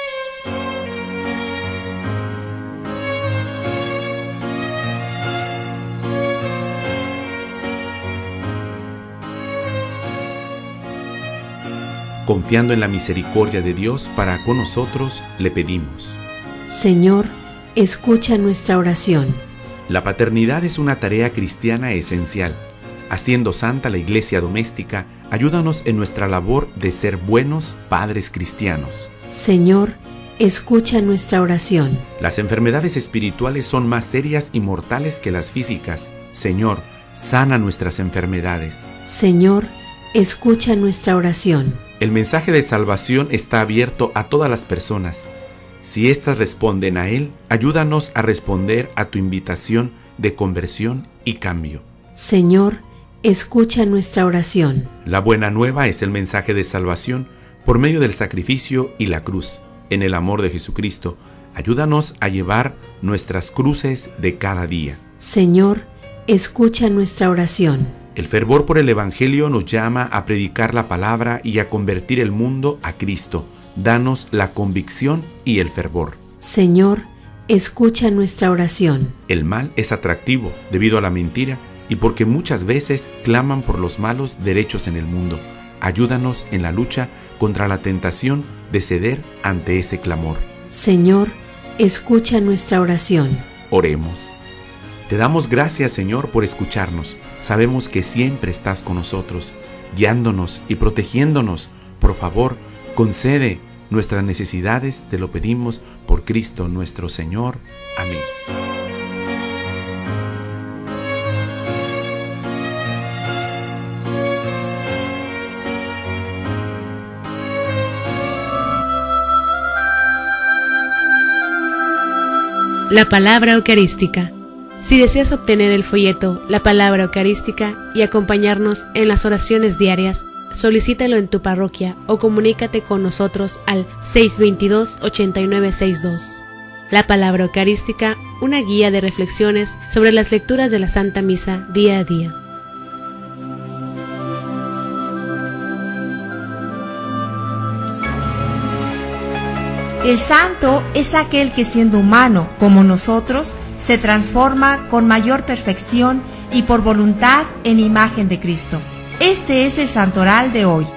Confiando en la misericordia de Dios para con nosotros, le pedimos: Señor, escucha nuestra oración. La paternidad es una tarea cristiana esencial. Haciendo santa la iglesia doméstica, ayúdanos en nuestra labor de ser buenos padres cristianos. Señor, escucha nuestra oración. Las enfermedades espirituales son más serias y mortales que las físicas. Señor, sana nuestras enfermedades. Señor, escucha nuestra oración. El mensaje de salvación está abierto a todas las personas. Si éstas responden a él, ayúdanos a responder a tu invitación de conversión y cambio. Señor, escucha nuestra oración. La buena nueva es el mensaje de salvación por medio del sacrificio y la cruz. En el amor de Jesucristo, ayúdanos a llevar nuestras cruces de cada día. Señor, escucha nuestra oración. El fervor por el Evangelio nos llama a predicar la palabra y a convertir el mundo a Cristo. Danos la convicción y el fervor. Señor, escucha nuestra oración. El mal es atractivo debido a la mentira y porque muchas veces claman por los malos derechos en el mundo. Ayúdanos en la lucha contra la tentación de ceder ante ese clamor. Señor, escucha nuestra oración. Oremos. Te damos gracias, Señor, por escucharnos. Sabemos que siempre estás con nosotros, guiándonos y protegiéndonos. Por favor, concede nuestras necesidades, te lo pedimos por Cristo nuestro Señor. Amén. La palabra eucarística. Si deseas obtener el folleto La Palabra Eucarística y acompañarnos en las oraciones diarias, solicítalo en tu parroquia o comunícate con nosotros al 622-8962. La Palabra Eucarística, una guía de reflexiones sobre las lecturas de la Santa Misa día a día. El santo es aquel que siendo humano como nosotros, se transforma con mayor perfección y por voluntad en imagen de Cristo. Este es el santoral de hoy.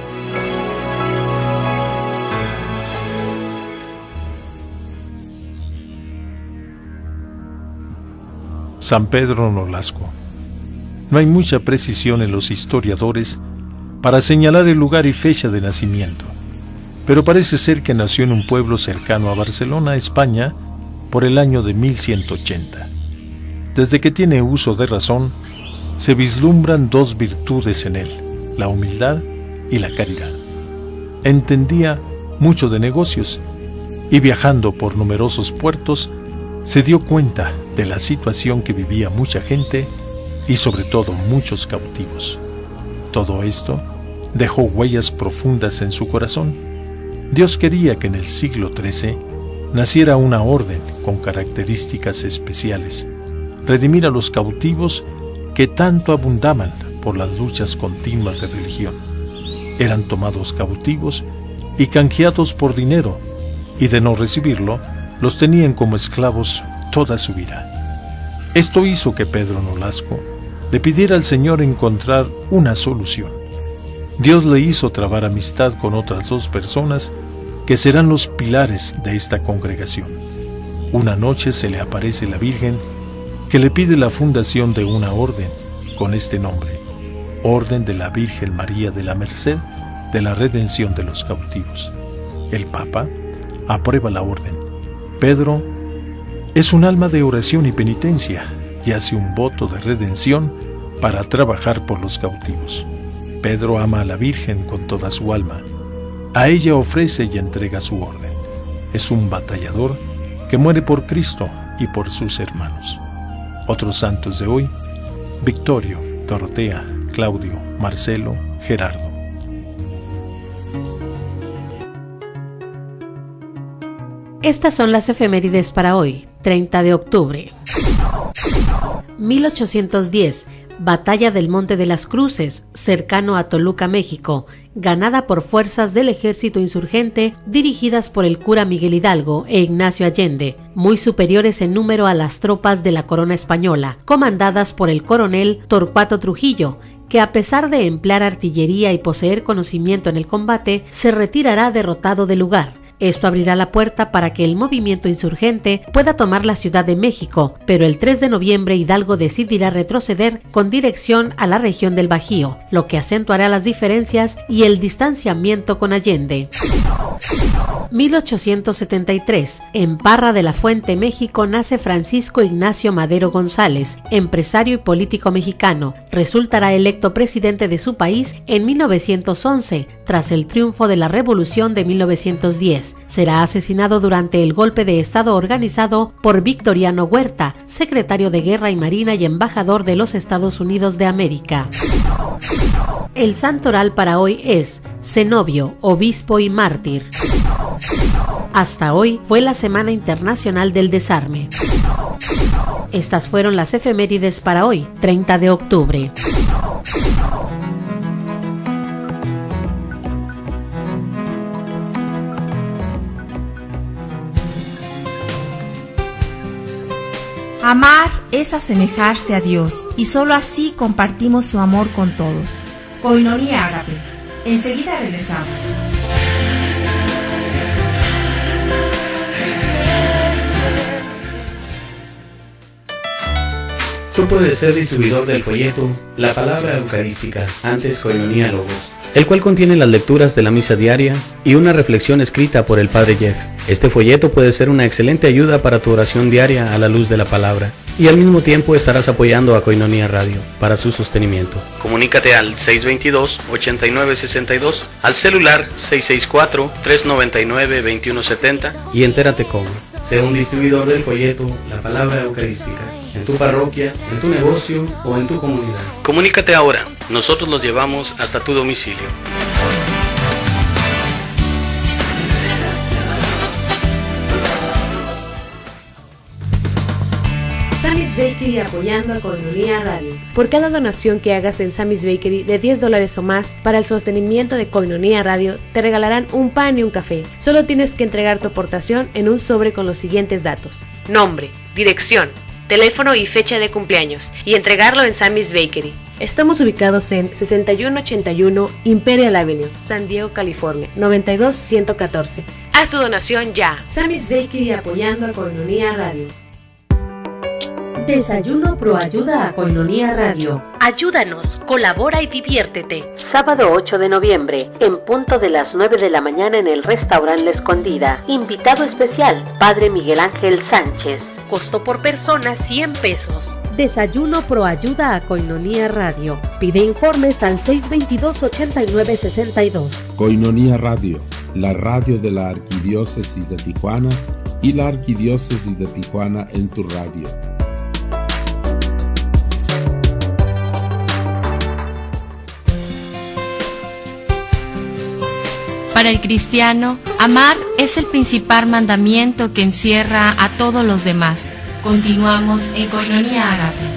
San Pedro Nolasco. No hay mucha precisión en los historiadores para señalar el lugar y fecha de nacimiento, pero parece ser que nació en un pueblo cercano a Barcelona, España, por el año de 1180. Desde que tiene uso de razón, se vislumbran dos virtudes en él, la humildad y la caridad. Entendía mucho de negocios y viajando por numerosos puertos se dio cuenta de la situación que vivía mucha gente y sobre todo muchos cautivos. Todo esto dejó huellas profundas en su corazón. Dios quería que en el siglo XIII naciera una orden con características especiales, redimir a los cautivos que tanto abundaban por las luchas continuas de religión. Eran tomados cautivos y canjeados por dinero, y de no recibirlo, los tenían como esclavos toda su vida. Esto hizo que Pedro Nolasco le pidiera al Señor encontrar una solución. Dios le hizo trabar amistad con otras 2 personas que serán los pilares de esta congregación. Una noche se le aparece la Virgen que le pide la fundación de una orden con este nombre: Orden de la Virgen María de la Merced de la Redención de los Cautivos. El Papa aprueba la orden. Pedro es un alma de oración y penitencia y hace un voto de redención para trabajar por los cautivos. Pedro ama a la Virgen con toda su alma. A ella ofrece y entrega su orden. Es un batallador que muere por Cristo y por sus hermanos. Otros santos de hoy: Victorio, Dorotea, Claudio, Marcelo, Gerardo. Estas son las efemérides para hoy, 30 de octubre. 1810, Batalla del Monte de las Cruces, cercano a Toluca, México, ganada por fuerzas del ejército insurgente dirigidas por el cura Miguel Hidalgo e Ignacio Allende, muy superiores en número a las tropas de la corona española, comandadas por el coronel Torcuato Trujillo, que a pesar de emplear artillería y poseer conocimiento en el combate, se retirará derrotado del lugar. Esto abrirá la puerta para que el movimiento insurgente pueda tomar la Ciudad de México, pero el 3 de noviembre Hidalgo decidirá retroceder con dirección a la región del Bajío, lo que acentuará las diferencias y el distanciamiento con Allende. 1873, en Parra de la Fuente, México, nace Francisco Ignacio Madero González, empresario y político mexicano. Resultará electo presidente de su país en 1911, tras el triunfo de la Revolución de 1910. Será asesinado durante el golpe de Estado organizado por Victoriano Huerta, secretario de Guerra y Marina y embajador de los Estados Unidos de América. El santoral para hoy es Cenobio, obispo y mártir. Hasta hoy fue la Semana Internacional del Desarme. Estas fueron las efemérides para hoy, 30 de octubre. Amar es asemejarse a Dios, y solo así compartimos su amor con todos. Koinonia Ágape. Enseguida regresamos. Tú puedes ser distribuidor del folleto La Palabra Eucarística, antes Koinonia Logos, el cual contiene las lecturas de la misa diaria y una reflexión escrita por el Padre Jeff. Este folleto puede ser una excelente ayuda para tu oración diaria a la luz de la palabra, y al mismo tiempo estarás apoyando a Koinonia Radio para su sostenimiento. Comunícate al 622-8962, al celular 664-399-2170 y entérate cómo. Sé un distribuidor del folleto La Palabra Eucarística, en tu parroquia, en tu negocio o en tu comunidad. Comunícate ahora, nosotros los llevamos hasta tu domicilio. Sammy's Bakery apoyando a Koinonia Radio. Por cada donación que hagas en Sammy's Bakery de $10 o más para el sostenimiento de Koinonia Radio, te regalarán un pan y un café. Solo tienes que entregar tu aportación en un sobre con los siguientes datos: nombre, dirección, teléfono y fecha de cumpleaños, y entregarlo en Sammy's Bakery. Estamos ubicados en 6181 Imperial Avenue, San Diego, California, 92114. Haz tu donación ya. Sammy's Bakery apoyando a Koinonia Radio. Desayuno Pro Ayuda a Koinonia Radio. Ayúdanos, colabora y diviértete. Sábado 8 de noviembre, en punto de las 9 de la mañana en el restaurante La Escondida. Invitado especial, Padre Miguel Ángel Sánchez. Costo por persona 100 pesos. Desayuno Pro Ayuda a Koinonia Radio. Pide informes al 622-8962. Koinonia Radio, la radio de la Arquidiócesis de Tijuana y la Arquidiócesis de Tijuana en tu radio. Para el cristiano, amar es el principal mandamiento que encierra a todos los demás. Continuamos en Koinonia Agape.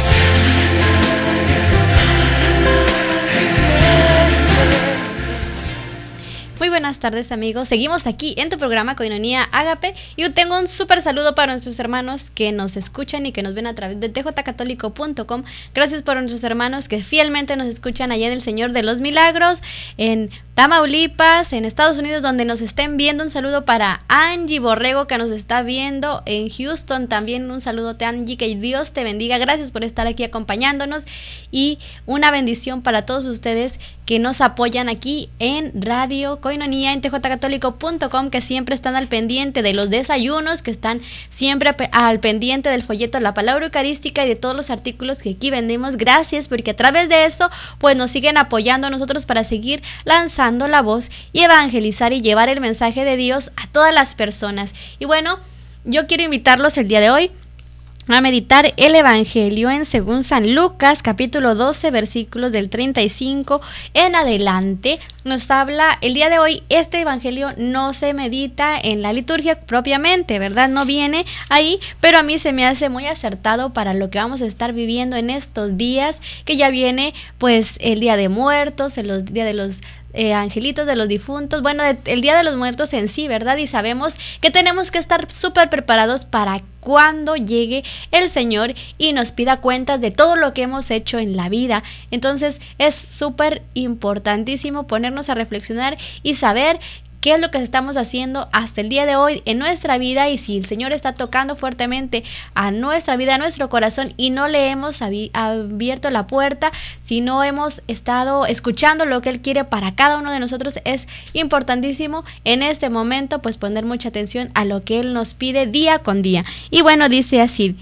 Muy buenas tardes, amigos. Seguimos aquí en tu programa Koinonia Agape y yo tengo un súper saludo para nuestros hermanos que nos escuchan y que nos ven a través de tjcatólico.com. Gracias por nuestros hermanos que fielmente nos escuchan allá en el Señor de los Milagros, en Tamaulipas, en Estados Unidos, donde nos estén viendo. Un saludo para Angie Borrego, que nos está viendo en Houston. También un saludote, Angie, que Dios te bendiga. Gracias por estar aquí acompañándonos y una bendición para todos ustedes que nos apoyan aquí en Radio Koinonia, en tjcatólico.com, que siempre están al pendiente de los desayunos, que están siempre al pendiente del folleto de la palabra eucarística y de todos los artículos que aquí vendemos. Gracias, porque a través de eso pues nos siguen apoyando a nosotros para seguir lanzando la voz y evangelizar y llevar el mensaje de Dios a todas las personas. Y bueno, yo quiero invitarlos el día de hoy a meditar el Evangelio en según San Lucas, capítulo 12, versículos del 35 en adelante. Nos habla el día de hoy. Este Evangelio no se medita en la liturgia propiamente, ¿verdad? No viene ahí, pero a mí se me hace muy acertado para lo que vamos a estar viviendo en estos días, que ya viene pues el Día de Muertos, el Día de los angelitos, de los difuntos, bueno, el Día de los Muertos en sí, ¿verdad? Y sabemos que tenemos que estar súper preparados para cuando llegue el Señor y nos pida cuentas de todo lo que hemos hecho en la vida. Entonces es súper importantísimo ponernos a reflexionar y saber qué es lo que estamos haciendo hasta el día de hoy en nuestra vida, y si el Señor está tocando fuertemente a nuestra vida, a nuestro corazón, y no le hemos abierto la puerta, si no hemos estado escuchando lo que Él quiere para cada uno de nosotros, es importantísimo en este momento pues poner mucha atención a lo que Él nos pide día con día. Y bueno, dice así: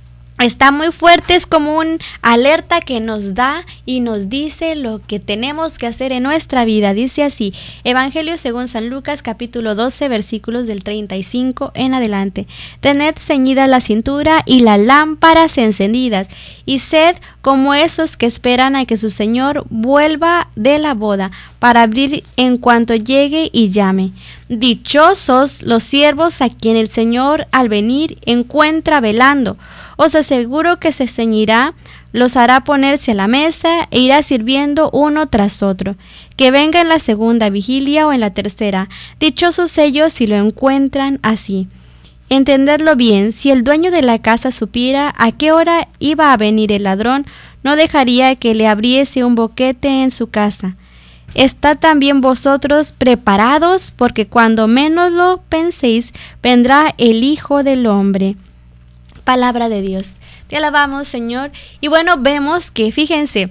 está muy fuerte, es como un alerta que nos da y nos dice lo que tenemos que hacer en nuestra vida. Dice así, Evangelio según San Lucas, capítulo 12, versículos del 35 en adelante. Tened ceñida la cintura y las lámparas encendidas, y sed como esos que esperan a que su Señor vuelva de la boda, para abrir en cuanto llegue y llame. Dichosos los siervos a quien el Señor al venir encuentra velando. Os aseguro que se ceñirá, los hará ponerse a la mesa e irá sirviendo uno tras otro. Que venga en la segunda vigilia o en la tercera. Dichosos ellos si lo encuentran así. Entendedlo bien, si el dueño de la casa supiera a qué hora iba a venir el ladrón, no dejaría que le abriese un boquete en su casa. Estad también vosotros preparados, porque cuando menos lo penséis, vendrá el Hijo del Hombre. Palabra de Dios. Te alabamos, Señor. Y bueno, vemos que, fíjense,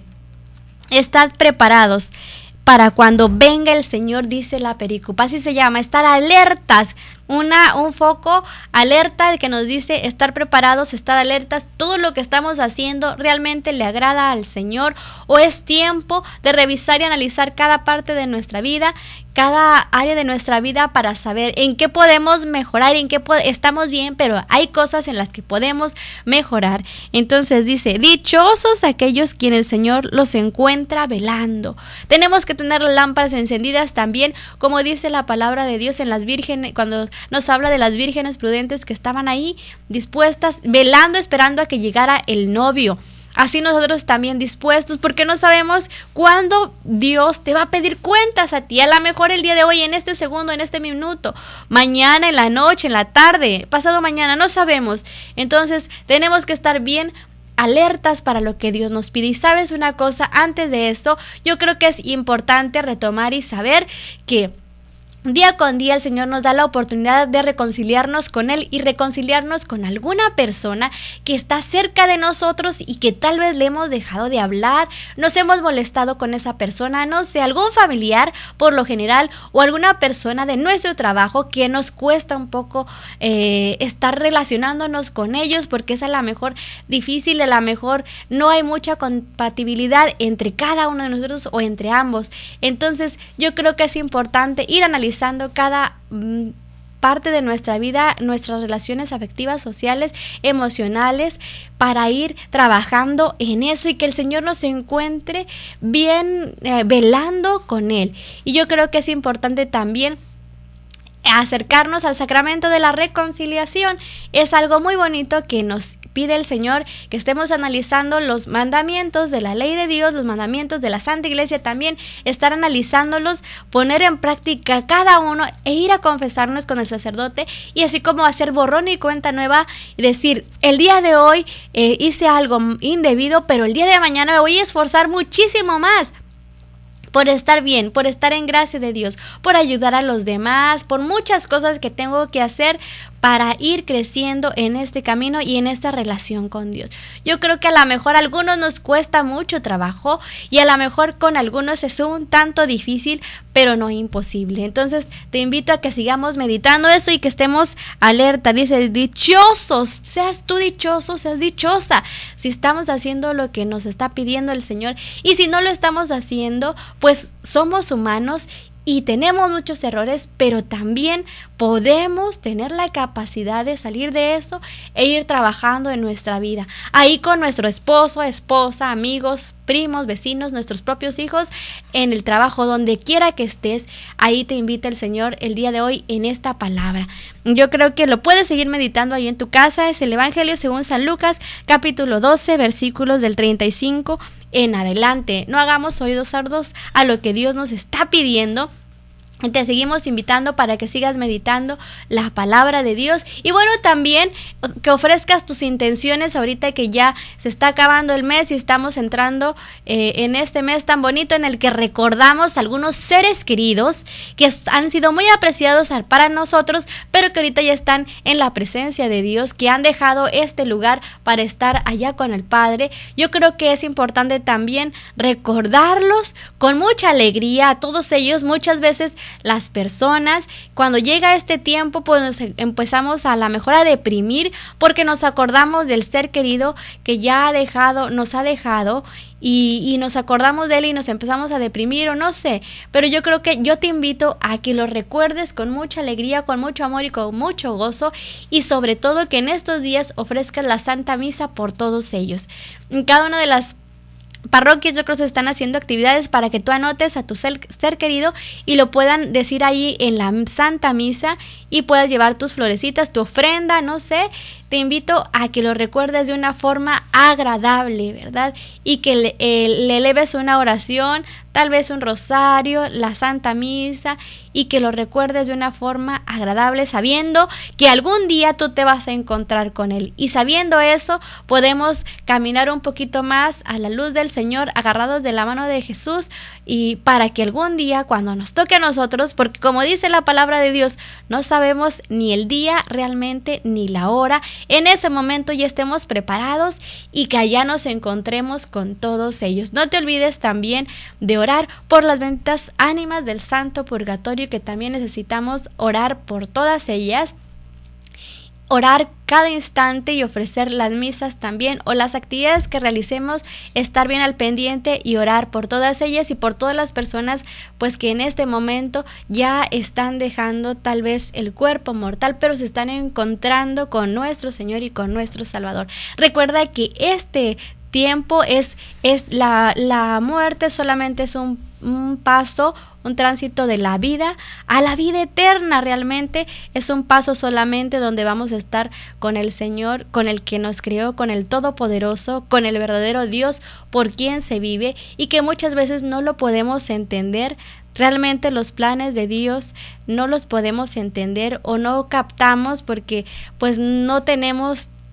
estad preparados para cuando venga el Señor, dice la pericopa. Así se llama, estar alertas. Un foco alerta de que nos dice estar preparados, estar alertas. Todo lo que estamos haciendo realmente le agrada al Señor, o es tiempo de revisar y analizar cada parte de nuestra vida, cada área de nuestra vida, para saber en qué podemos mejorar, en qué estamos bien, pero hay cosas en las que podemos mejorar. Entonces dice, dichosos aquellos quienes el Señor los encuentra velando. Tenemos que tener las lámparas encendidas también, como dice la palabra de Dios en las vírgenes, cuando nos habla de las vírgenes prudentes que estaban ahí dispuestas, velando, esperando a que llegara el novio. Así nosotros también dispuestos, porque no sabemos cuándo Dios te va a pedir cuentas a ti. A lo mejor el día de hoy, en este segundo, en este minuto, mañana, en la noche, en la tarde, pasado mañana, no sabemos. Entonces tenemos que estar bien alertas para lo que Dios nos pide. Y sabes una cosa, antes de esto, yo creo que es importante retomar y saber que Día con día el Señor nos da la oportunidad de reconciliarnos con Él y reconciliarnos con alguna persona que está cerca de nosotros y que tal vez le hemos dejado de hablar, nos hemos molestado con esa persona, no sé, algún familiar por lo general o alguna persona de nuestro trabajo que nos cuesta un poco estar relacionándonos con ellos porque es a lo mejor difícil, a lo mejor no hay mucha compatibilidad entre cada uno de nosotros o entre ambos. Entonces yo creo que es importante ir analizando cada parte de nuestra vida, nuestras relaciones afectivas, sociales, emocionales, para ir trabajando en eso y que el Señor nos encuentre bien velando con Él. Y yo creo que es importante también acercarnos al sacramento de la reconciliación. Es algo muy bonito que nos pide el Señor, que estemos analizando los mandamientos de la ley de Dios, los mandamientos de la Santa Iglesia, también estar analizándolos, poner en práctica cada uno e ir a confesarnos con el sacerdote y así como hacer borrón y cuenta nueva y decir, el día de hoy hice algo indebido, pero el día de mañana me voy a esforzar muchísimo más por estar bien, por estar en gracia de Dios, por ayudar a los demás, por muchas cosas que tengo que hacer para ir creciendo en este camino y en esta relación con Dios. Yo creo que a lo mejor a algunos nos cuesta mucho trabajo y a lo mejor con algunos es un tanto difícil, pero no imposible. Entonces te invito a que sigamos meditando eso y que estemos alerta. Dice, dichosos, seas tú dichoso, seas dichosa, si estamos haciendo lo que nos está pidiendo el Señor, y si no lo estamos haciendo, pues somos humanos y tenemos muchos errores, pero también podemos tener la capacidad de salir de eso e ir trabajando en nuestra vida. Ahí con nuestro esposo, esposa, amigos, primos, vecinos, nuestros propios hijos, en el trabajo, donde quiera que estés, ahí te invita el Señor el día de hoy en esta palabra. Yo creo que lo puedes seguir meditando ahí en tu casa. Es el Evangelio según San Lucas, capítulo 12, versículos del 35 en adelante. No hagamos oídos sordos a lo que Dios nos está pidiendo. Te seguimos invitando para que sigas meditando la palabra de Dios y bueno, también que ofrezcas tus intenciones ahorita que ya se está acabando el mes y estamos entrando en este mes tan bonito en el que recordamos algunos seres queridos que han sido muy apreciados para nosotros, pero que ahorita ya están en la presencia de Dios, que han dejado este lugar para estar allá con el Padre. Yo creo que es importante también recordarlos con mucha alegría a todos ellos. Muchas veces las personas, cuando llega este tiempo, pues nos empezamos a la mejor a deprimir porque nos acordamos del ser querido que ya nos ha dejado y nos acordamos de él y nos empezamos a deprimir o no sé, pero yo creo que yo te invito a que lo recuerdes con mucha alegría, con mucho amor y con mucho gozo y sobre todo que en estos días ofrezcas la Santa Misa por todos ellos. En cada una de las parroquias yo creo que se están haciendo actividades para que tú anotes a tu ser querido y lo puedan decir ahí en la Santa Misa y puedas llevar tus florecitas, tu ofrenda, no sé. Te invito a que lo recuerdes de una forma agradable, ¿verdad? Y que le eleves una oración, tal vez un rosario, la Santa Misa, y que lo recuerdes de una forma agradable, sabiendo que algún día tú te vas a encontrar con Él. Y sabiendo eso, podemos caminar un poquito más a la luz del Señor, agarrados de la mano de Jesús, y para que algún día, cuando nos toque a nosotros, porque como dice la palabra de Dios, no sabemos ni el día realmente, ni la hora, en ese momento ya estemos preparados y que allá nos encontremos con todos ellos. No te olvides también de orar por las benditas ánimas del Santo Purgatorio, que también necesitamos orar por todas ellas, orar cada instante y ofrecer las misas también o las actividades que realicemos, estar bien al pendiente y orar por todas ellas y por todas las personas pues que en este momento ya están dejando tal vez el cuerpo mortal, pero se están encontrando con nuestro Señor y con nuestro Salvador. Recuerda que este tiempo es la muerte solamente es un paso, un tránsito de la vida a la vida eterna. Realmente es un paso solamente donde vamos a estar con el Señor, con el que nos creó, con el Todopoderoso, con el verdadero Dios por quien se vive y que muchas veces no lo podemos entender. Realmente los planes de Dios no los podemos entender o no captamos porque pues no tenemos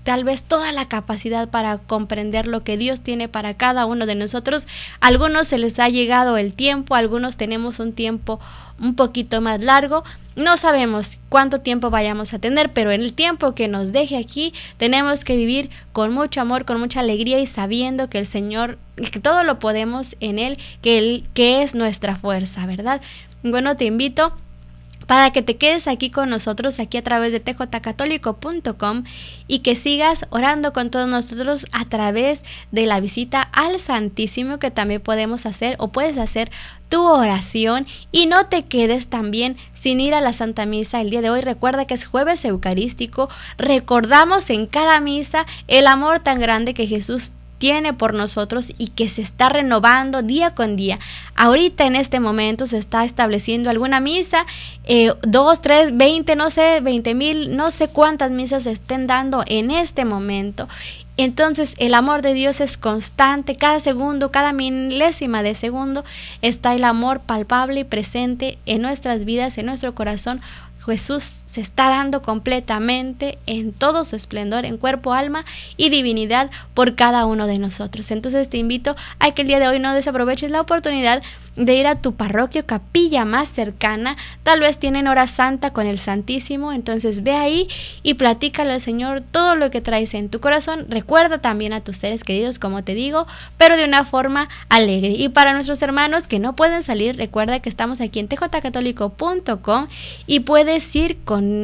tal vez toda la capacidad para comprender lo que Dios tiene para cada uno de nosotros. A algunos se les ha llegado el tiempo, algunos tenemos un tiempo un poquito más largo. No sabemos cuánto tiempo vayamos a tener, pero en el tiempo que nos deje aquí tenemos que vivir con mucho amor, con mucha alegría y sabiendo que el Señor, que todo lo podemos en Él, que es nuestra fuerza, ¿verdad? Bueno, te invito para que te quedes aquí con nosotros, aquí a través de tjcatólico.com, y que sigas orando con todos nosotros a través de la visita al Santísimo, que también podemos hacer o puedes hacer tu oración. Y no te quedes también sin ir a la Santa Misa el día de hoy. Recuerda que es jueves eucarístico, recordamos en cada misa el amor tan grande que Jesús tiene por nosotros y que se está renovando día con día. Ahorita en este momento se está estableciendo alguna misa, 2, 3, 20, no sé, 20,000, no sé cuántas misas se estén dando en este momento. Entonces el amor de Dios es constante, cada segundo, cada milésima de segundo está el amor palpable y presente en nuestras vidas, en nuestro corazón. Jesús se está dando completamente en todo su esplendor, en cuerpo, alma y divinidad por cada uno de nosotros. Entonces te invito a que el día de hoy no desaproveches la oportunidad de ir a tu parroquia o capilla más cercana. Tal vez tienen hora santa con el Santísimo, entonces ve ahí y platícale al Señor todo lo que traes en tu corazón. Recuerda también a tus seres queridos, como te digo, pero de una forma alegre. Y para nuestros hermanos que no pueden salir, recuerda que estamos aquí en tjcatólico.com y puedes ir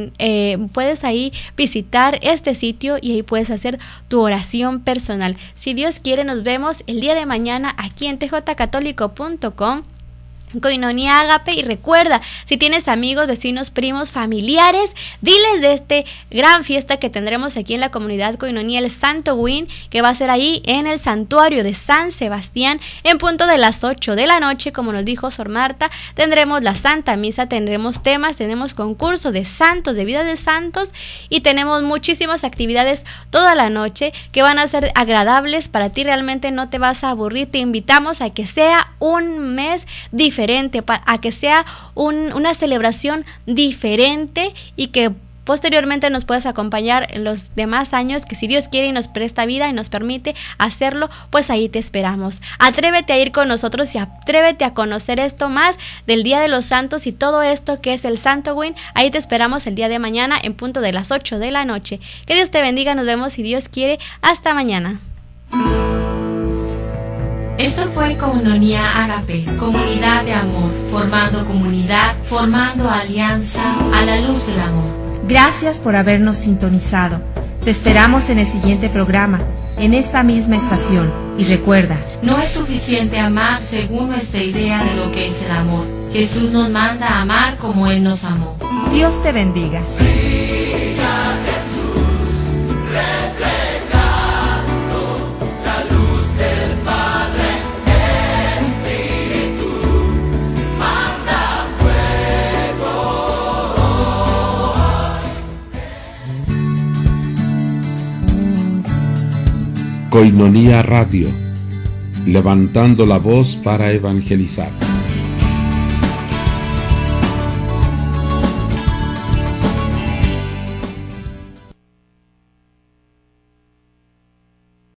puedes ahí visitar este sitio y ahí puedes hacer tu oración personal. Si Dios quiere, nos vemos el día de mañana aquí en tjcatólico.com. Koinonia Agape. Y recuerda, si tienes amigos, vecinos, primos, familiares, diles de este gran fiesta que tendremos aquí en la comunidad Koinonia, el Santoguín, que va a ser ahí en el santuario de San Sebastián en punto de las 8 de la noche, como nos dijo Sor Marta. Tendremos la Santa Misa, tendremos temas, tenemos concurso de santos, de vida de santos, y tenemos muchísimas actividades toda la noche que van a ser agradables para ti. Realmente no te vas a aburrir. Te invitamos a que sea un mes diferente, a que sea una celebración diferente y que posteriormente nos puedas acompañar en los demás años, que si Dios quiere y nos presta vida y nos permite hacerlo, pues ahí te esperamos. Atrévete a ir con nosotros y atrévete a conocer esto más del Día de los Santos y todo esto que es el Santoguín. Ahí te esperamos el día de mañana en punto de las 8 de la noche. Que Dios te bendiga, nos vemos si Dios quiere. Hasta mañana. Esto fue Koinonia Agape, comunidad de amor, formando comunidad, formando alianza a la luz del amor. Gracias por habernos sintonizado. Te esperamos en el siguiente programa, en esta misma estación. Y recuerda, no es suficiente amar según nuestra idea de lo que es el amor. Jesús nos manda a amar como Él nos amó. Dios te bendiga. Koinonia Radio, levantando la voz para evangelizar.